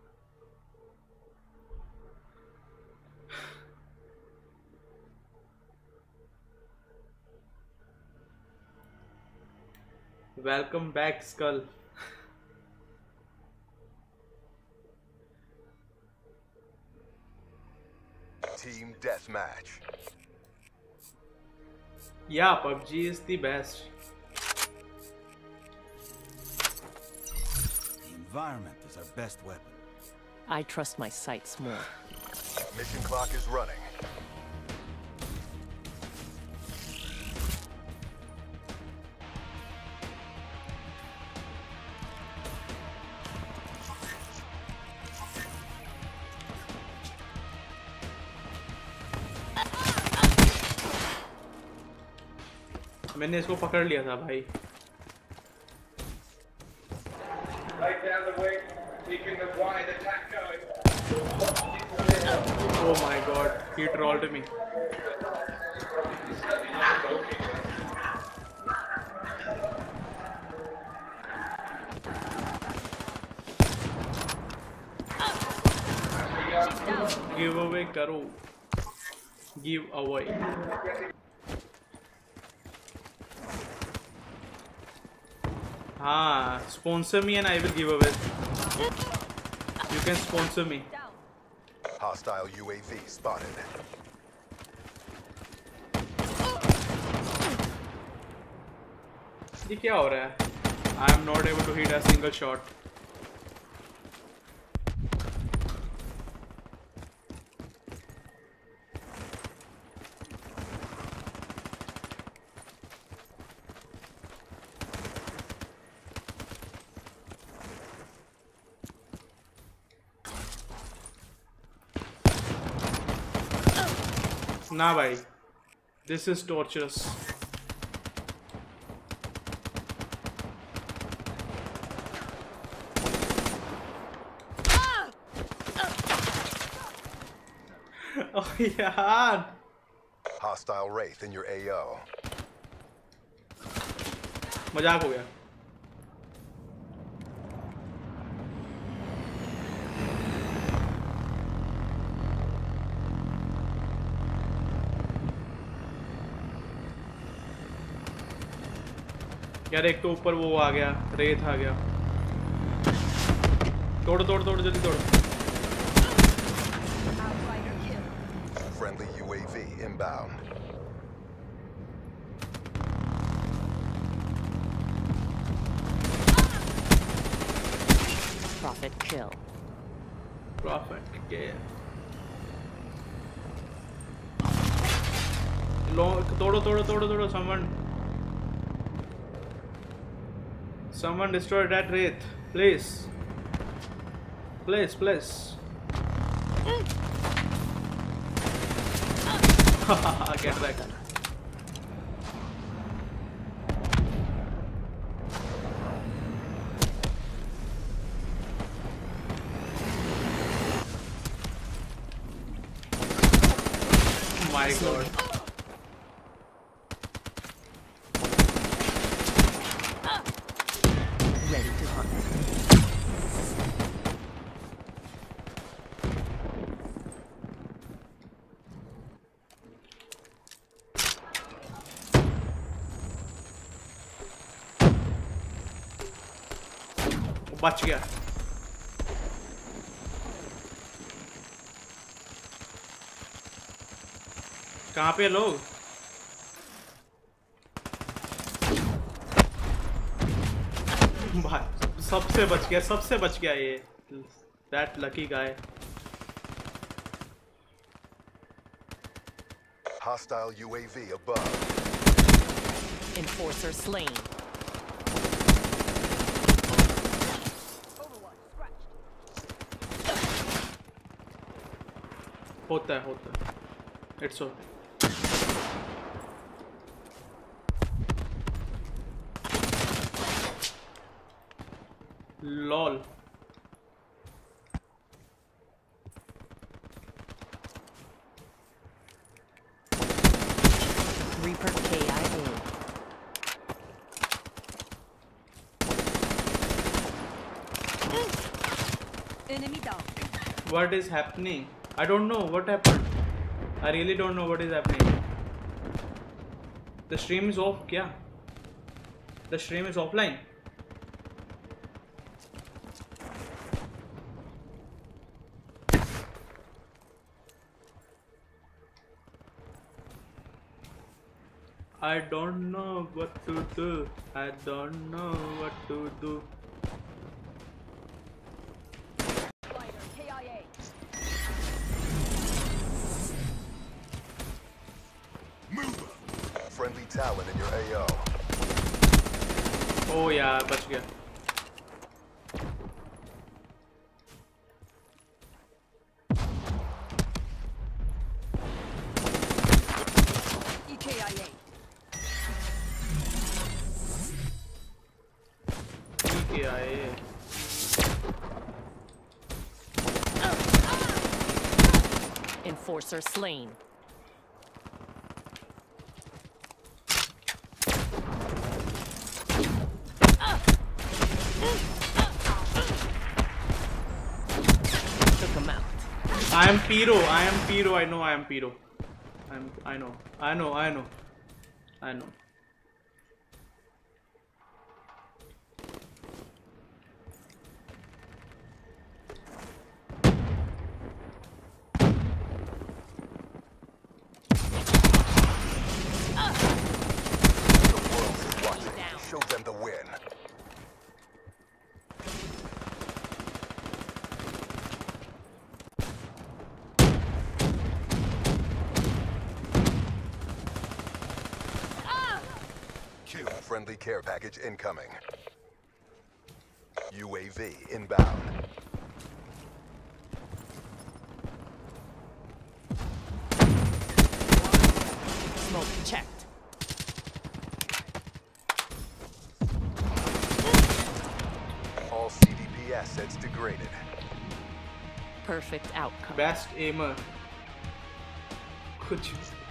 Welcome back skull. Team deathmatch. Yeah, PUBG is the best. The environment is our best weapon. I trust my sights more. Mission clock is running. मैंने इसको पकड़ लिया था भाई। Oh my god, he trolled me. Give away करो, give away. हाँ, sponsor me and I will give away. You can sponsor me. Hostile UAV spotted. ये क्या हो रहा है? I am not able to hit a single shot. ना भाई, this is torturous. Oh यार. Hostile Wraith in your AO. मजाक हो गया. यार एक तो ऊपर वो आ गया, रेत आ गया। तोड़ तोड़ तोड़ जल्दी तोड़। Friendly UAV inbound. Profit kill. Profit kill. तोड़ो तोड़ो तोड़ो तोड़ो। Someone destroy that wraith, please. Please. Get back. My god. Ready to hunt. बच गया। कहाँ पे लोग? भाई सबसे बच गया ये। That lucky guy. Hostile UAV above. Enforcer slain. होता है। It's okay. LOL. Reaper KIA. Enemy down. What is happening? I don't know what happened. I really don't know what is happening. The stream is off क्या? The stream is offline. I don't know what to do. I don't know what to do. Glider, KIA. Friendly Talon in your AO. Oh yeah, बच गया. EKIA. EKIA. Enforcer slain. Took him out. I am Pyro. I know I am Pyro. I know. The world is watching. Show them the win. Friendly care package incoming. UAV inbound. Smoke checked. All CDP assets degraded. Perfect outcome. Best aimer. कुछ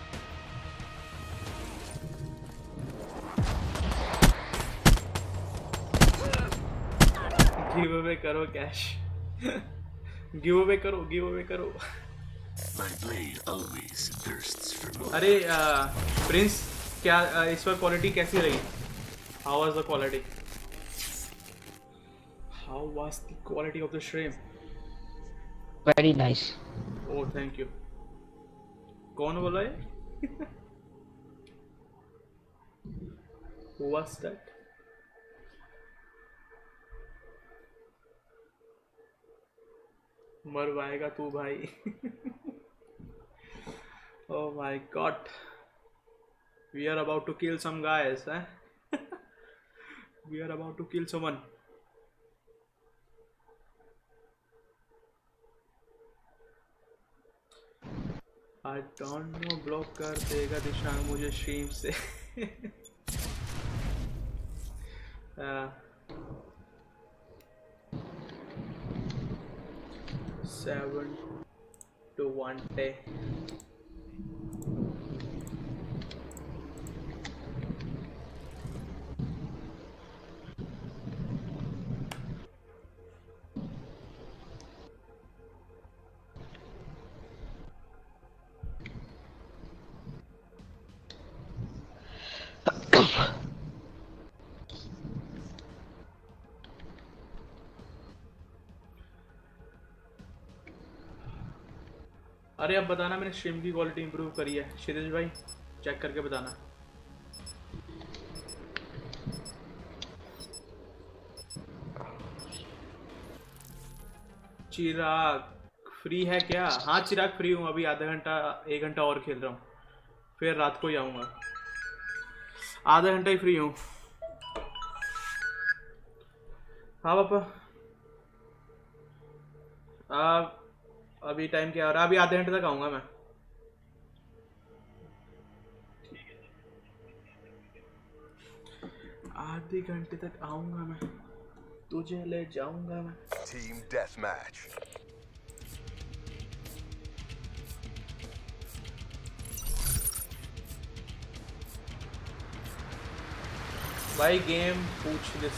give away करो cash. Give away करो. My blade always thirsts for more. अरे प्रिंस क्या इस पर quality कैसी रही? How was the quality? How was the quality of the stream? Very nice. Oh, thank you. कौन बोला ये? Who was that? मरवाएगा तू भाई. Oh my god. We are about to kill some guys, eh? We are about to kill someone. I don't know, block कर देगा दिशांक मुझे stream से. 7 to 1 day. अरे अब बताना मैंने स्ट्रीम की क्वालिटी इंप्रूव करी है क्षितिज भाई, चेक करके बताना। चिराग फ्री है क्या? हाँ चिराग फ्री हूँ अभी, आधा घंटा 1 घंटा और खेल रहा हूँ, फिर रात को ही आऊँगा। आधा घंटा ही फ्री हूँ। हाँ पापा अभी टाइम क्या हो रहा है? अभी आधे घंटे तक आऊँगा मैं। आधे घंटे तक आऊँगा मैं, तुझे ले जाऊँगा मैं। Team deathmatch. भाई गेम पूछ this.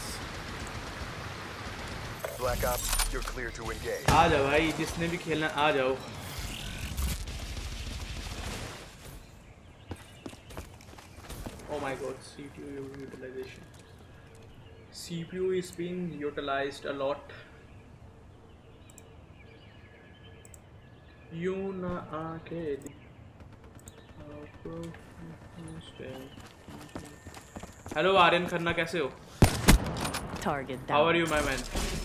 Black Ops, you're clear to engage. आ जाओ भाई, जिसने भी खेलना आ जाओ। Oh my god, CPU utilization. CPU is being utilized a lot. You na आके हेलो आर्यन खन्ना, कैसे हो? Target down. How are you my man?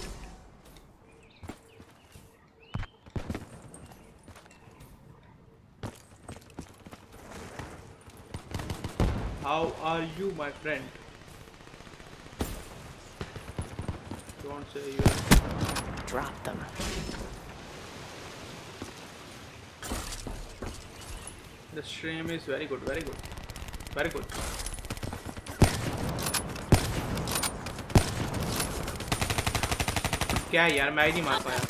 How are you my friend? Don't say you are. Drop them. The stream is very good, very good, very good. क्या यार, मैं ही नहीं मार पाया।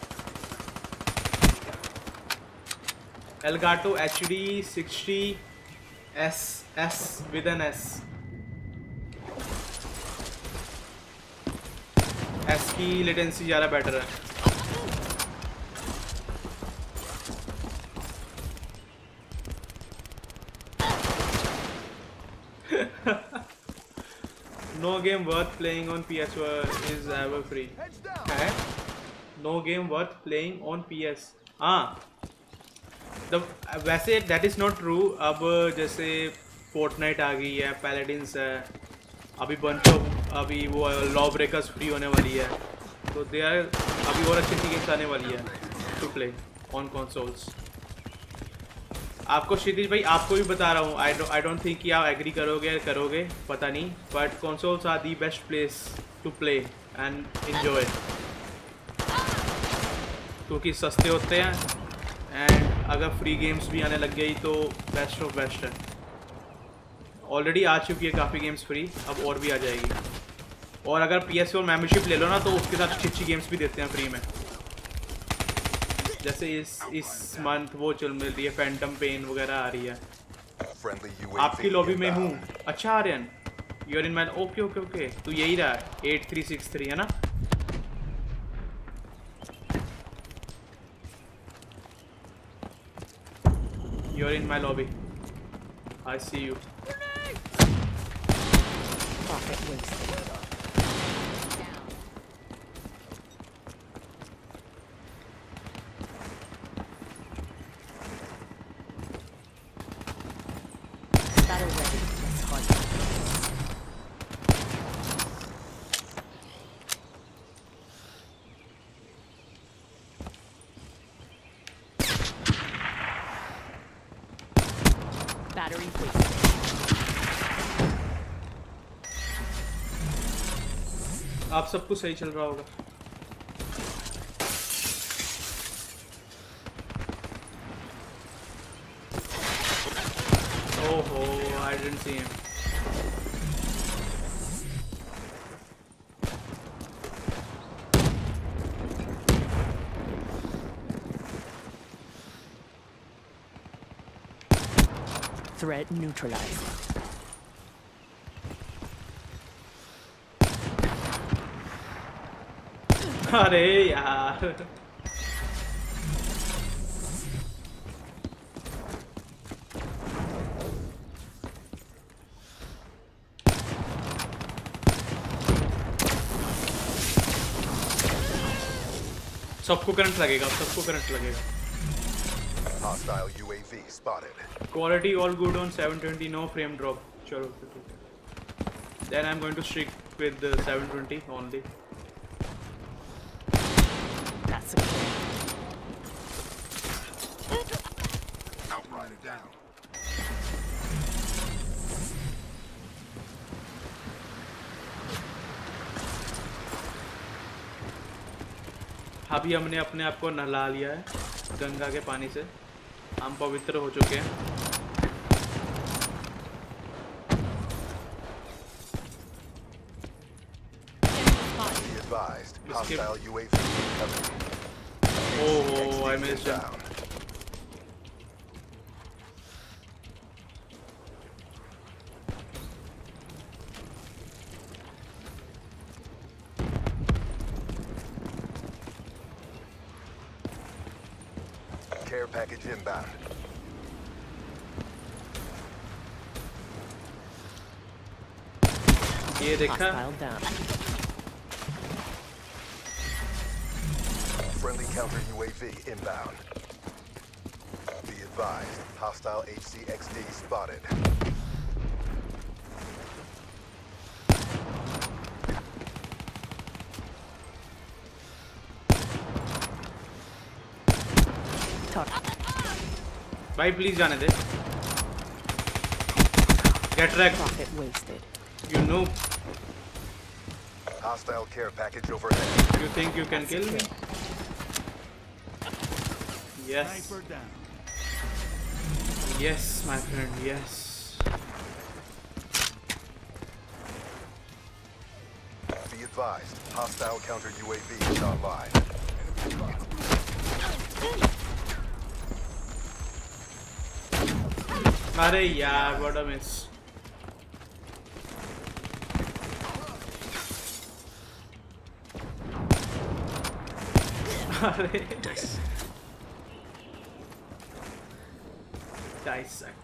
Elgato HD 60 S with an S की latency ज़्यादा better है। No game worth playing on PS4 is ever free. है? No game worth playing on PS. हाँ, वैसे that is not true। अब जैसे Fortnite आ गई है, Paladins है, अभी bunch of अभी वो लॉ ब्रेकर्स फ्री होने वाली है, तो दे आर अभी और अच्छी गेम्स आने वाली है टू प्ले ऑन कंसोल्स। आपको क्षितिज भाई आपको भी बता रहा हूँ, आई डोंट थिंक कि आप एग्री करोगे पता नहीं, but consoles are the best place to play and enjoy, क्योंकि सस्ते होते हैं एंड अगर फ्री गेम्स भी आने लग गई तो बेस्ट ऑफ बेस्ट है। ऑलरेडी आ चुकी है काफ़ी गेम्स फ्री, अब और भी आ जाएगी। और अगर PS4 मेंबरशिप ले लो ना तो उसके साथ अच्छी गेम्स भी देते हैं फ्री में। जैसे इस मंथ वो चल मिल रही है, फैंटम पेन वगैरह आ रही है। आपकी लॉबी में हूँ। अच्छा Aryan, you are in my, okay okay okay, तो यही रहा 8363 है ना? You are in my lobby, I see you. Pocket wasted. Battle ready. Let's hunt. Battery wasted. आप सब कुछ सही चल रहा होगा। ओहो, I didn't see him. Threat neutralized. अरे यार, सबको करंट लगेगा, सबको करंट लगेगा। Hostile UAV spotted. Quality all good on 720, no frame drop. Chalo, then I'm going to stick with the 720 only. That's a kill. Outrider down. अभी हमने अपने आप को नहला लिया है गंगा के पानी से, हम पवित्र हो चुके हैं। Be advised, hostile UAV incoming. Oh, I missed him. Down. Care package inbound. ये देखा? Hostile down. Friendly counter UAV inbound. Be advised, hostile HCXD spotted. भाई प्लीज जाने दे। Get wrecked. Profit wasted. You know. Hostile care package overhead. You think you can kill me? Yes. Sniper down. Yes, my friend. Yes. Be advised, hostile counter UAV is online. अरे यार, what a miss. अरे dissect.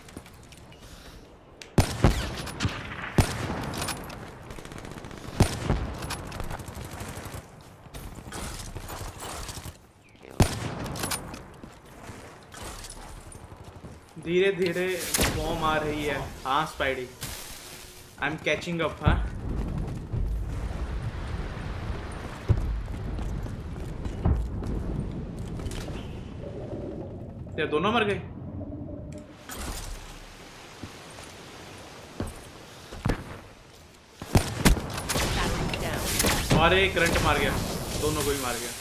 धीरे धीरे form आ रही है। हाँ Spidey, I am catching up. हाँ ये दोनों मर गए। और एक करंट मार गया, दोनों को ही मार गया।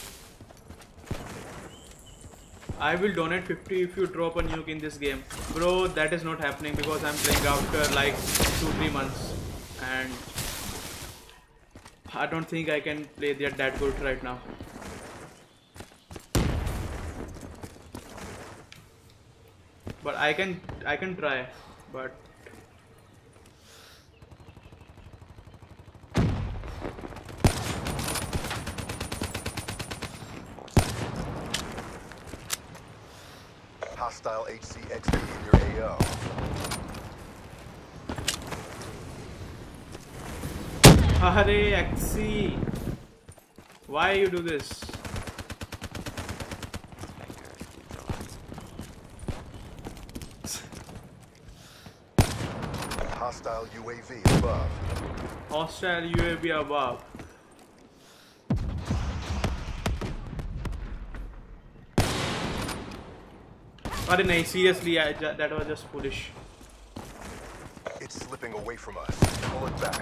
I will donate 50 if you drop a nuke in this game. Bro, that is not happening because I'm playing after like 2-3 months and I don't think I can play that good right now. But I can try, but Hostile HCXD in your AO. Hare XC, why you do this? Hostile UAV above. Hostile UAV above. But no, seriously, that was just foolish. It's slipping away from us. Pull it back.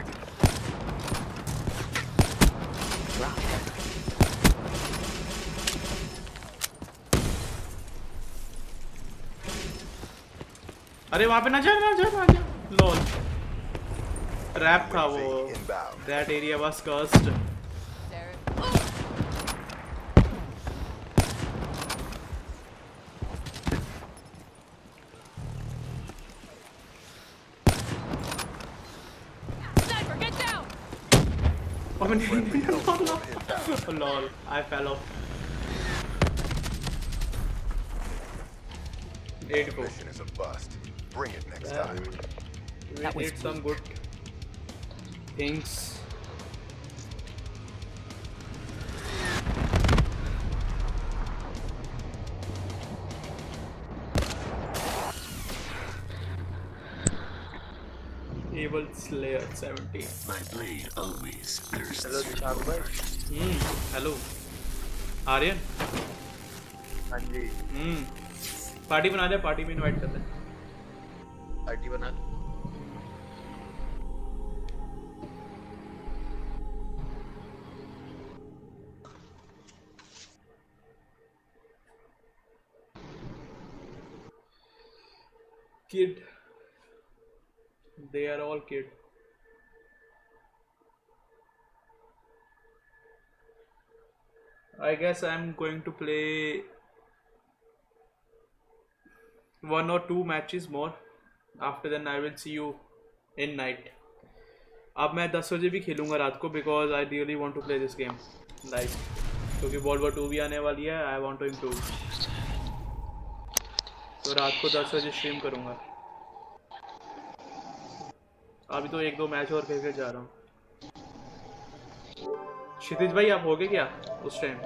अरे वहाँ पे ना जा। Lol trap था वो। That area was cursed. Oh, lol, I fell off. Mission is a bust. Bring it next time. We did some good things. Table Slayer 70. My blade always thirsts hello for Dishank भाई। Hello Aryan. हाँ जी। Party बना दे, party में invite करते हैं। Party बना। Kid. They are all kid. I guess I'm going to play 1 or 2 matches more. After then I will see you in night. अब मैं 10 बजे भी खेलूँगा रात को because I really want to play this game live. क्योंकि World War 2 भी आने वाली है. I want to improve. तो रात को 10 बजे स्ट्रीम करूँगा। अभी तो 1-2 मैच और खेल के जा रहा हूँ। क्षितिज भाई आप हो गए क्या उस टाइम?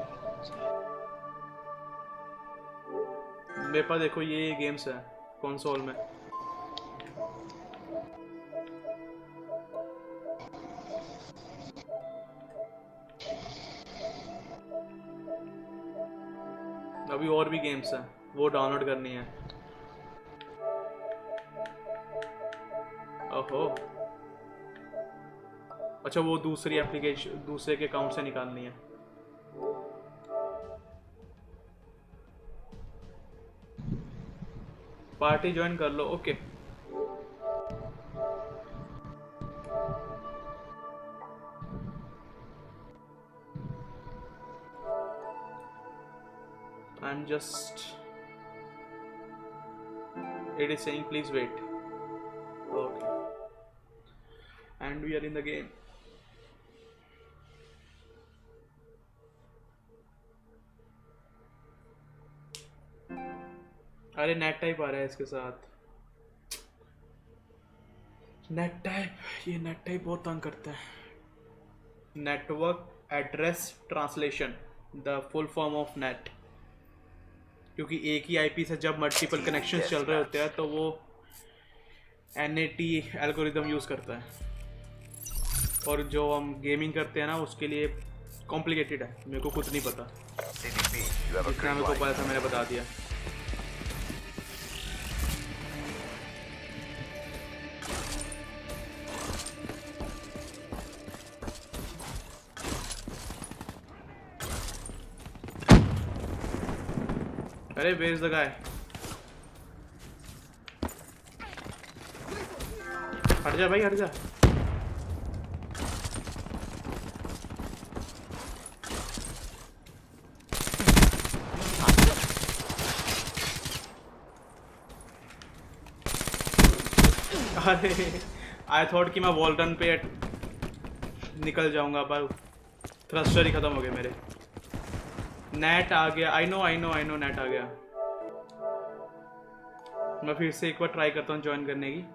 मेरे पास देखो ये गेम्स है कंसोल में। अभी और भी गेम्स हैं वो डाउनलोड करनी है। ओहो अच्छा वो दूसरी एप्लीकेशन दूसरे के अकाउंट से निकालनी है। पार्टी ज्वाइन कर लो। Okay I'm just it is saying please wait. Okay and we are in the game. अरे नेट टाइप आ रहा है इसके साथ। नेट टाइप ये नेट टाइप बहुत तंग करता है। Network address translation the full form of NAT. क्योंकि एक ही आईपी से जब मल्टीपल कनेक्शंस चल रहे होते हैं तो वो NAT एल्गोरिदम यूज़ करता है और जो हम गेमिंग करते हैं ना उसके लिए कॉम्प्लिकेटेड है। मेरे को कुछ नहीं पता, जितना मेरे को पता था मैंने बता दिया। अरे where is the guy? हट जा भाई हट जा। अरे आई थॉट कि मैं वॉल रन पे निकल जाऊंगा पर थ्रस्टर ही खत्म हो गए मेरे। नेट आ गया। आई नो नेट आ गया। मैं फिर से एक बार ट्राई करता हूँ ज्वाइन करने की।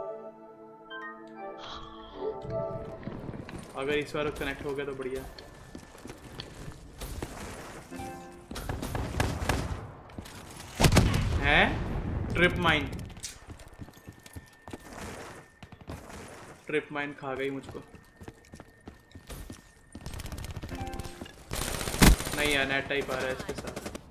अगर इस बार कनेक्ट हो गया तो बढ़िया। है ट्रिप माइन खा गई मुझको। नहीं यार नेट टाइप आ रहा है इसके साथ।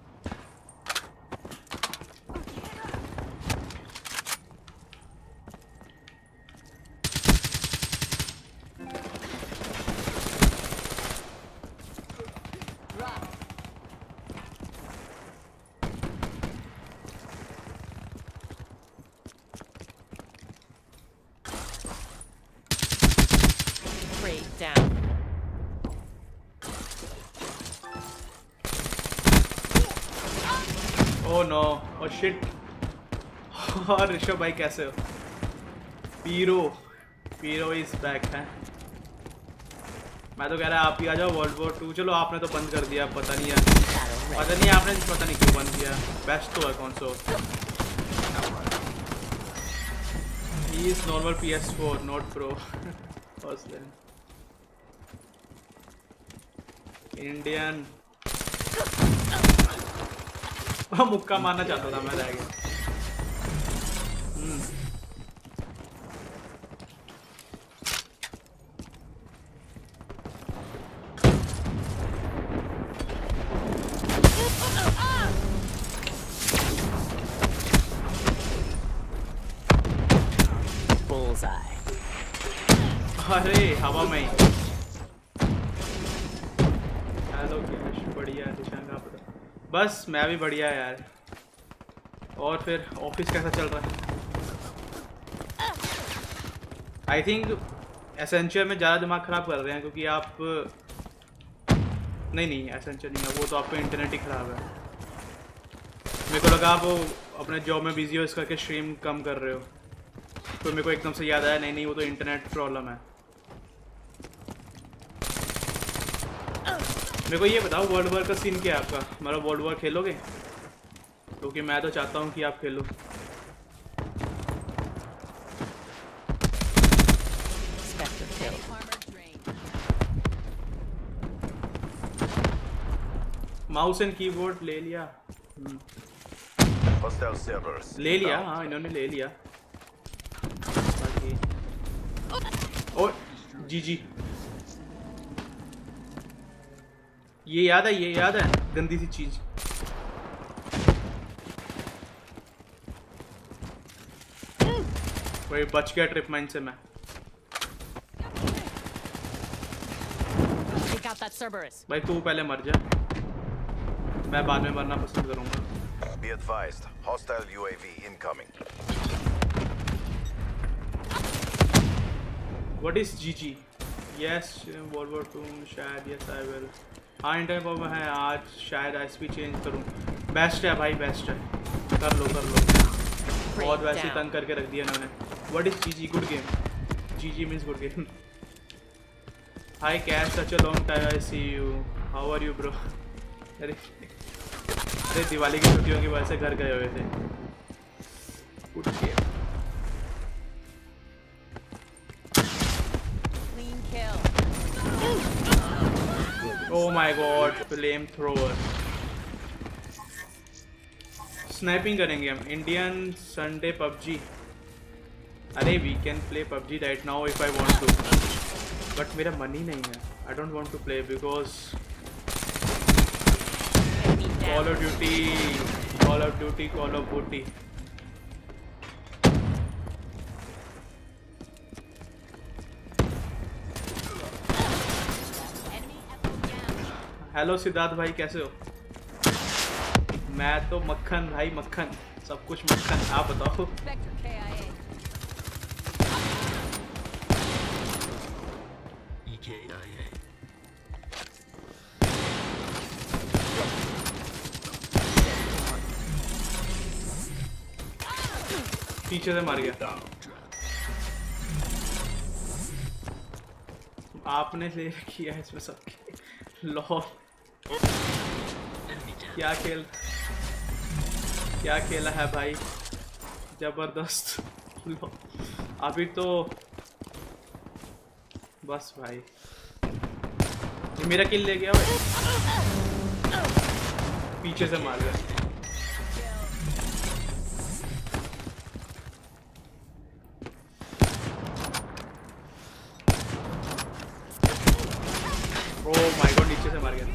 शिट। और ऋषभ भाई कैसे हो? पीरो इज बैक है। मैं तो कह रहा आप ही आ जाओ वर्ल्ड वॉर 2। चलो आपने तो बंद कर दिया, पता नहीं आपने पता नहीं क्यों बंद किया। बेस्ट तो है कौन सा? He is normal PS4 not pro. Indian मुक्का मारना चाहता था मैं, रह गया। हवा में ही। हेलो कैश, बढ़िया है दिशांक, आप बताओ। बस मैं भी बढ़िया यार। और फिर ऑफिस कैसा चल रहा है? आई थिंक एसेंशियल में ज़्यादा दिमाग ख़राब कर रहे हैं क्योंकि आप नहीं एसेंशियल नहीं है वो, तो आपका इंटरनेट ही ख़राब है। मेरे को लगा आप अपने जॉब में बिजी हो इस करके स्ट्रीम कम कर रहे हो, तो मेरे को एकदम से याद आया नहीं वो तो इंटरनेट प्रॉब्लम है। मेरे को ये बताओ वर्ल्ड वॉर का सीन क्या है आपका? मतलब वर्ल्ड वॉर खेलोगे? क्योंकि मैं तो चाहता हूँ कि आप खेलो। माउस एंड कीबोर्ड ले लिया। ले लिया, हाँ इन्होंने ले लिया। ओ जी ये याद है गंदी सी चीज। वही बच गया ट्रिप माइन से मैं। भाई तू पहले मर जा, मैं बाद में मरना पसंद करूंगा। Be advised, hostile UAV incoming. What is GG? Yes, World War II शायद, yes I will। हाँ इंटर को मैं है आज शायद ISP चेंज करूँ। बेस्ट है भाई, बेस्ट है, कर लो बहुत वैसे तंग करके रख दिया इन्होंने। What is GG? Good game। GG means good game। Hi Cash, such a long time I see you। How are you bro? अरे दिवाली की छुट्टियों की वजह से घर गए हुए थे। Good game। Clean kill। Oh my god, flamethrower। Sniping करेंगे हम। Indian Sunday PUBG. अरे we can play PUBG right now if I want to, but मेरा मनी नहीं है। I don't want to play because Call of Duty। Hello Siddharth भाई, कैसे हो? मैं तो मक्खन भाई, मक्खन, सब कुछ मक्खन। आप बताओ। पीछे से मार गया। आपने ले किया है इसमें सबके। लॉल क्या खेला है भाई, जबरदस्त। अभी तो बस भाई ये मेरा किल ले गया भाई, पीछे से मार गया। Oh my god, नीचे से मार गया।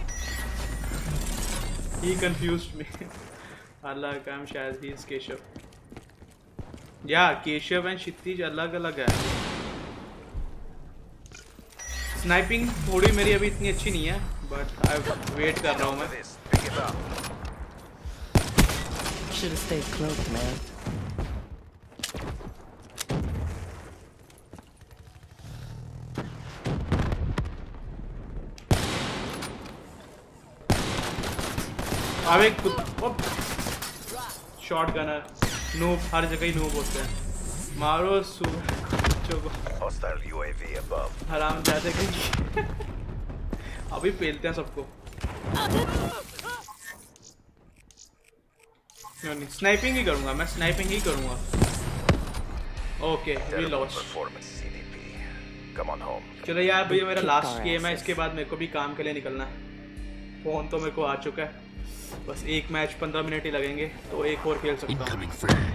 He confused me। अल्लाह का हम शायद ही इस केशव। या केशव एंड क्षितिज अलग अलग है। स्नाइपिंग थोड़ी मेरी अभी इतनी अच्छी नहीं है, बट आई वेट कर रहा हूँ मैं। Should have stayed close, man. अब एक शॉट गनर नूब, हर जगह ही नूब होते हैं। मारो Hostile UAV above। हराम जाते कहीं। अभी पेलते हैं सबको। नहीं, स्नाइपिंग ही करूंगा मैं, स्नाइपिंग ही करूंगा। Okay we lost. चलो यार भैया, मेरा लास्ट गेम है, इसके बाद मेरे को भी काम के लिए निकलना है। फोन तो मेरे को आ चुका है, बस एक मैच 15 मिनट ही लगेंगे, तो एक और खेल सकता हूँ।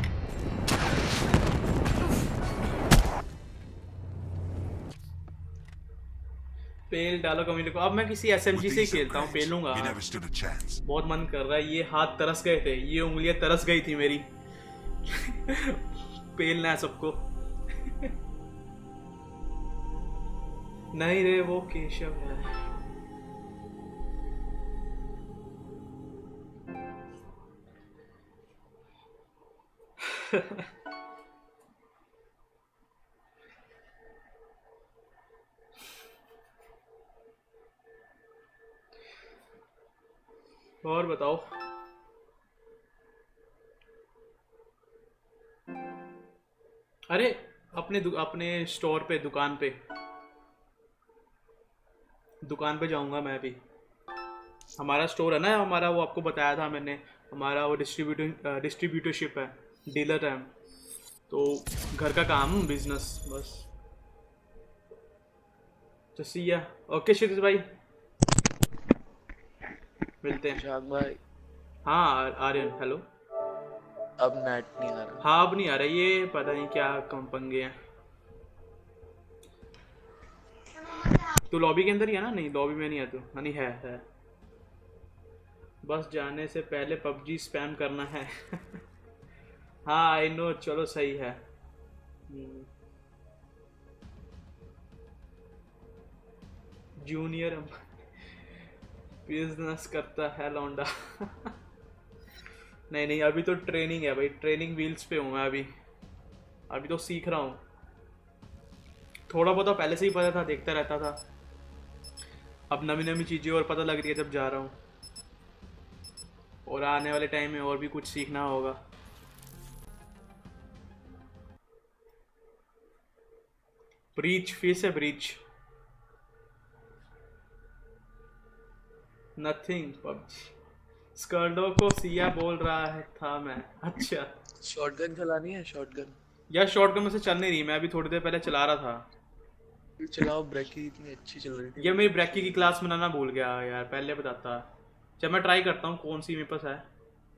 पेल डालो कम्युनिटी को। अब मैं किसी एसएमजी से ही खेलता हूँ, पेलूंगा। बहुत मन कर रहा है, ये हाथ तरस गए थे, ये उंगलियां तरस गई थी मेरी। पेलना है सबको। नहीं रे वो केशव है। और बताओ। अरे अपने स्टोर पे दुकान पे जाऊंगा मैं भी। हमारा स्टोर है ना, हमारा वो आपको बताया था मैंने, हमारा वो डिस्ट्रीब्यूटरशिप है, डीलर है, तो घर का काम, बिजनेस बस। तो सी या ओके क्षितिज भाई, मिलते हैं। शाक भाई। हाँ आर्यन हेलो। अब नेट नहीं आ रहा। हाँ अब नहीं आ रहा, ये पता नहीं क्या कम पंगे हैं। तू लॉबी के अंदर ही है ना? नहीं लॉबी में नहीं है तू। नहीं है। बस जाने से पहले पबजी स्पैम करना है। हाँ आई नो, चलो सही है। जूनियर बिजनेस करता है लौंडा। नहीं अभी तो ट्रेनिंग है भाई, ट्रेनिंग व्हील्स पे हूँ मैं अभी तो सीख रहा हूँ। थोड़ा बहुत पहले से ही पता था, देखता रहता था। अब नवी चीज़ें और पता लग रही है जब जा रहा हूँ, और आने वाले टाइम में और भी कुछ सीखना होगा। ब्रीच फिर से ब्रीच। Nothing PUBG. स्कर्डो को सिया बोल रहा है था मैं। अच्छा शॉटगन चलानी है? शॉटगन यार शॉटगन में से चल नहीं रही, मैं अभी थोड़ी देर पहले चला रहा था। चलाओ, ब्रेकी इतनी अच्छी चल रही थी। ये मेरी ब्रेकी की क्लास बनाना भूल गया यार, पहले बताता। जब मैं ट्राई करता हूँ कौन सी मेरे पास है।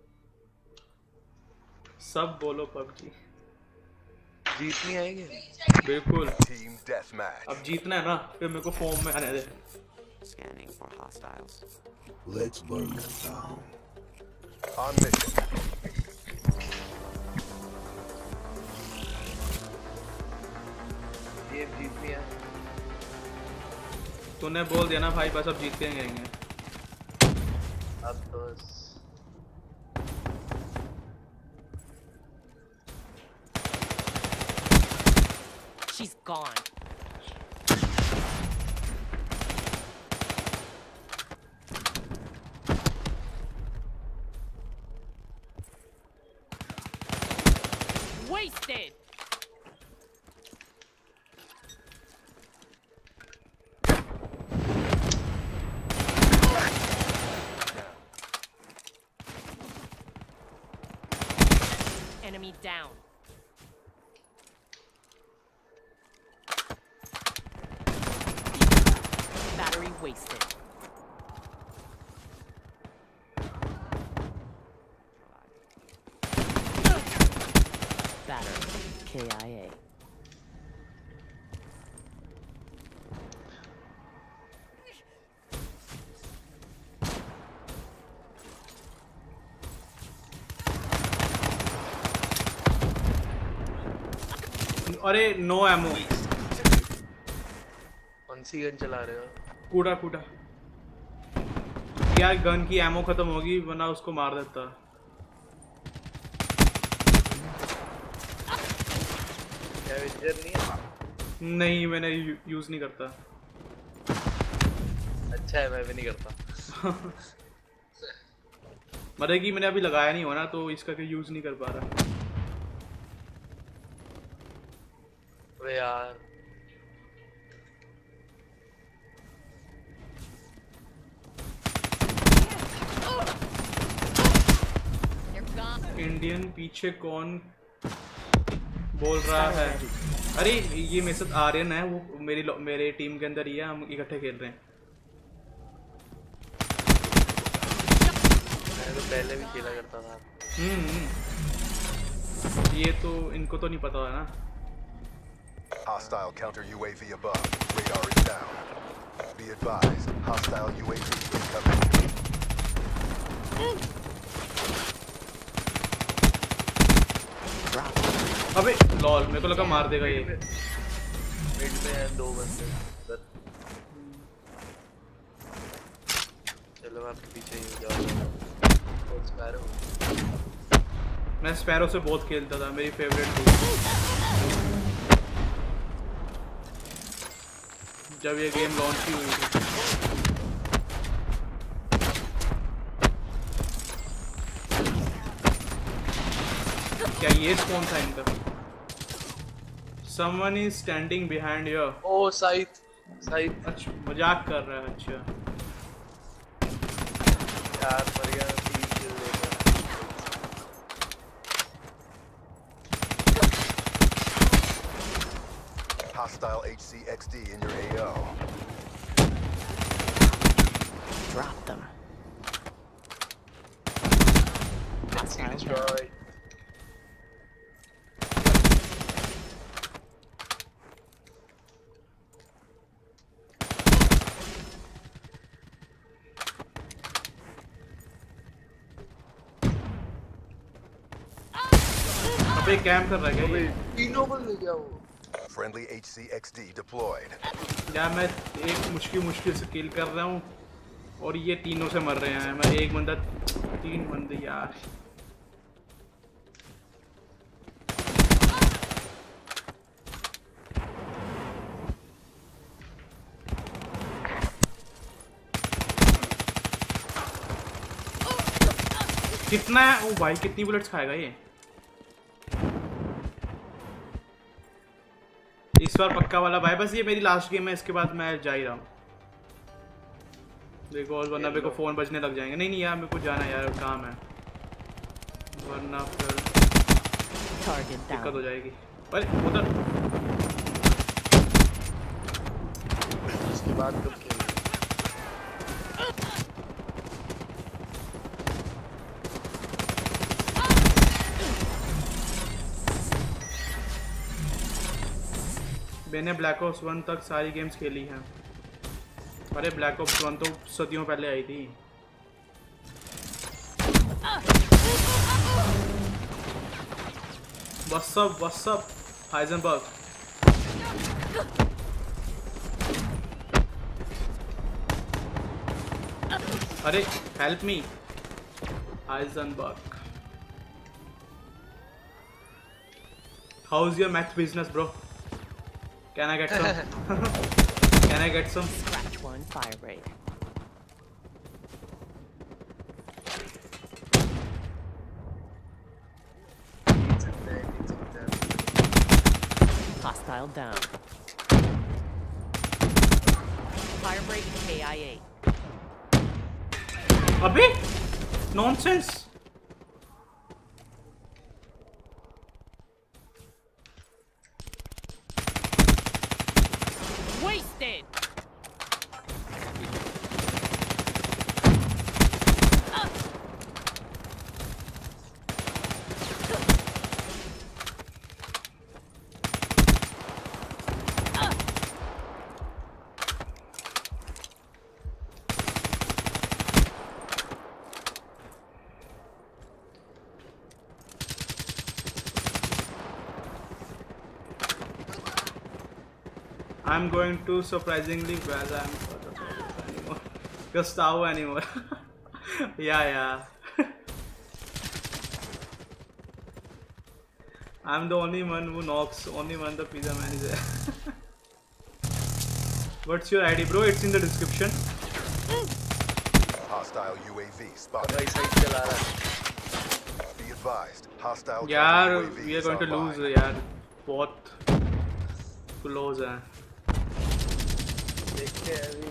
सब बोलो पबजी। जीतनी आएगी बिल्कुल। Team deathmatch. अब जीतना है ना, फिर मेरे को फॉर्म में आने दे। Scanning for hostiles. Let's burn them down. On mission. ये जीतनी है। तूने बोल दिया ना भाई, बस अब जीत के जाएंगे। अब बस She's gone. Wasted. Enemy down. Battery wasted. Battery KIA. अरे नो एमो। कौन सी गन चला रहे हो? कूड़ा यार, गन की एमो खत्म होगी वरना उसको मार देता। नहीं मैंने यूज नहीं करता। अच्छा है, मैं भी नहीं करता। मतलब कि मैंने अभी लगाया नहीं हो ना, तो इसका कोई यूज नहीं कर पा रहा। अरे यार इंडियन पीछे कौन बोल रहा है? अरे ये मेरे साथ आर्यन है, वो मेरे टीम के अंदर ही है, हम इकट्ठे खेल रहे हैं। मैं तो पहले भी खेला करता था। ये तो इनको तो नहीं पता है ना। Hostile counter UAV above. Radar is down. Be advised, hostile UAV incoming. अबे लॉल, मेरे को लगा मार देगा ये। मिड में है 2 बंदे। प्रॉब्लम है, आपके पीछे ही हो जाओ। स्पैरो, मैं स्पैरो से बहुत खेलता था, मेरी फेवरेट थी जब ये गेम लॉन्च ही हुई थी। क्या ये कौन था इनका? Someone is standing behind here. ओ साइड। अच्छा मजाक कर रहा है। अच्छा यार मर गया, 3 किल लेकर। Hostile HCXD in your AO. Drop them. Destroy. अबे कैंप कर रहा है क्या ये? तीनों को ले गया वो। Friendly HCXD deployed. क्या मैं एक मुश्किल से किल कर रहा हूँ और ये तीनों से मर रहे हैं। मैं एक बंदा 3 बंदे यार। कितना है? ओ भाई कितनी बुलेट्स खाएगा ये? इस बार पक्का वाला भाई, बस ये मेरी लास्ट गेम है, इसके बाद मैं जा ही रहा हूँ। देखो और वरना मेरे को फोन बजने लग जाएंगे। नहीं यार मेरे को जाना है यार, काम है, वरना फिर दिक्कत हो जाएगी। अरे उधर उसके बाद कब खेलेंगे? मैंने ब्लैक ऑप्स 1 तक सारी गेम्स खेली हैं। अरे ब्लैक ऑप्स 1 तो सदियों पहले आई थी। What's up, Heisenberg? अरे help me, Heisenberg. How's your math business, bro? Can I get some? Can I get some? Scratch one, fire break. Hostile down. Fire break KIA. अबे nonsense. Wasted. I'm going to surprisingly well. I'm anymore. Gustavo anymore. yeah. I'm the only one who knocks. Only one the pizza man is there. What's your ID, bro? It's in the description. Hostile UAV spotted. Be advised. Hostile यार UAV we are going to is lose online. यार, बहुत close है। देखते हैं अभी।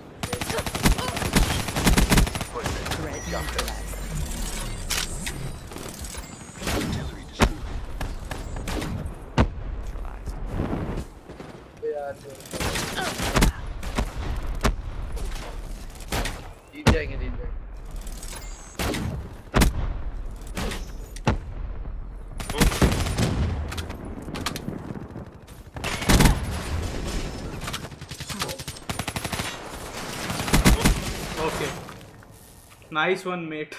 जीत जाएंगे। Okay, nice one, mate.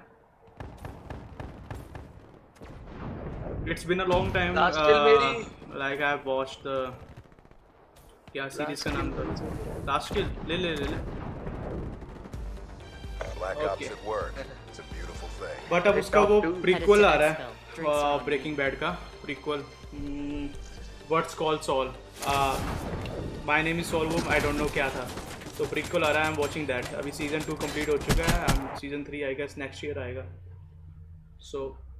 It's been a long time. Last kill मेरी। Like I've watched the क्या सीरीज का नाम था? Last kill ले। Black Okay. Ops at work. It's a beautiful thing. But अब उसका वो प्रीक्वल आ रहा है Drink ब्रेकिंग बैड का prequel what's called Saul my name is Saul वो आई डोंट नो क्या था तो प्रीक्वल आ रहा है आई एम वाचिंग दैट अभी सीजन 2 कंप्लीट हो चुका है season 3 I guess next year आएगा so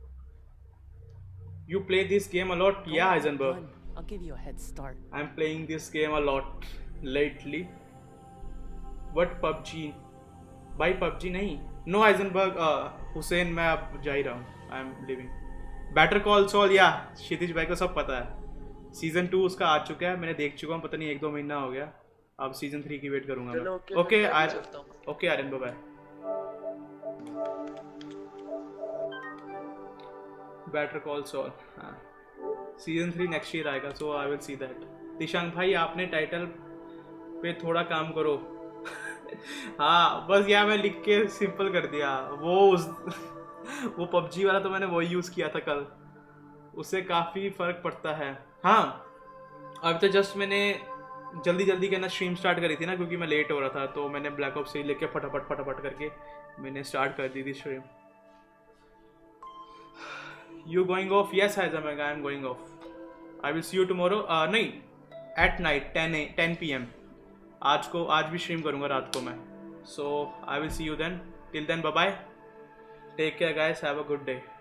you play this game a lot या Heisenberg I'll give you a head start. I am playing this game a lot lately what PUBG भाई PUBG नहीं no Heisenberg Hussain मैं अब जा ही रहा हूँ I am leaving better call Saul या क्षितिज भाई को सब पता है सीजन 2 उसका आ चुका है मैंने देख चुका हूँ पता नहीं 1-2 महीना हो गया अब सीजन 3 की वेट करूंगा चलो, मैं ओके मैं चलता हूँ। Okay Aryan bye better call Saul हाँ सीजन 3 नेक्स्ट ईयर आएगा so I will see that Dishank भाई आपने टाइटल पे थोड़ा काम करो हाँ बस यार मैं लिख के सिंपल कर दिया वो पबजी वाला तो मैंने वही यूज़ किया था कल उससे काफ़ी फ़र्क पड़ता है हाँ अब तो जस्ट मैंने जल्दी के ना स्ट्रीम स्टार्ट करी थी ना क्योंकि मैं लेट हो रहा था तो मैंने ब्लैक ऑप्स से लेके फटाफट करके मैंने स्टार्ट कर दी थी stream you going off yes I am going off I will see you tomorrow नहीं एट नाइट 10 PM आज भी स्ट्रीम करूंगा रात को मैं so I will see you then till then bye bye take care guys have a good day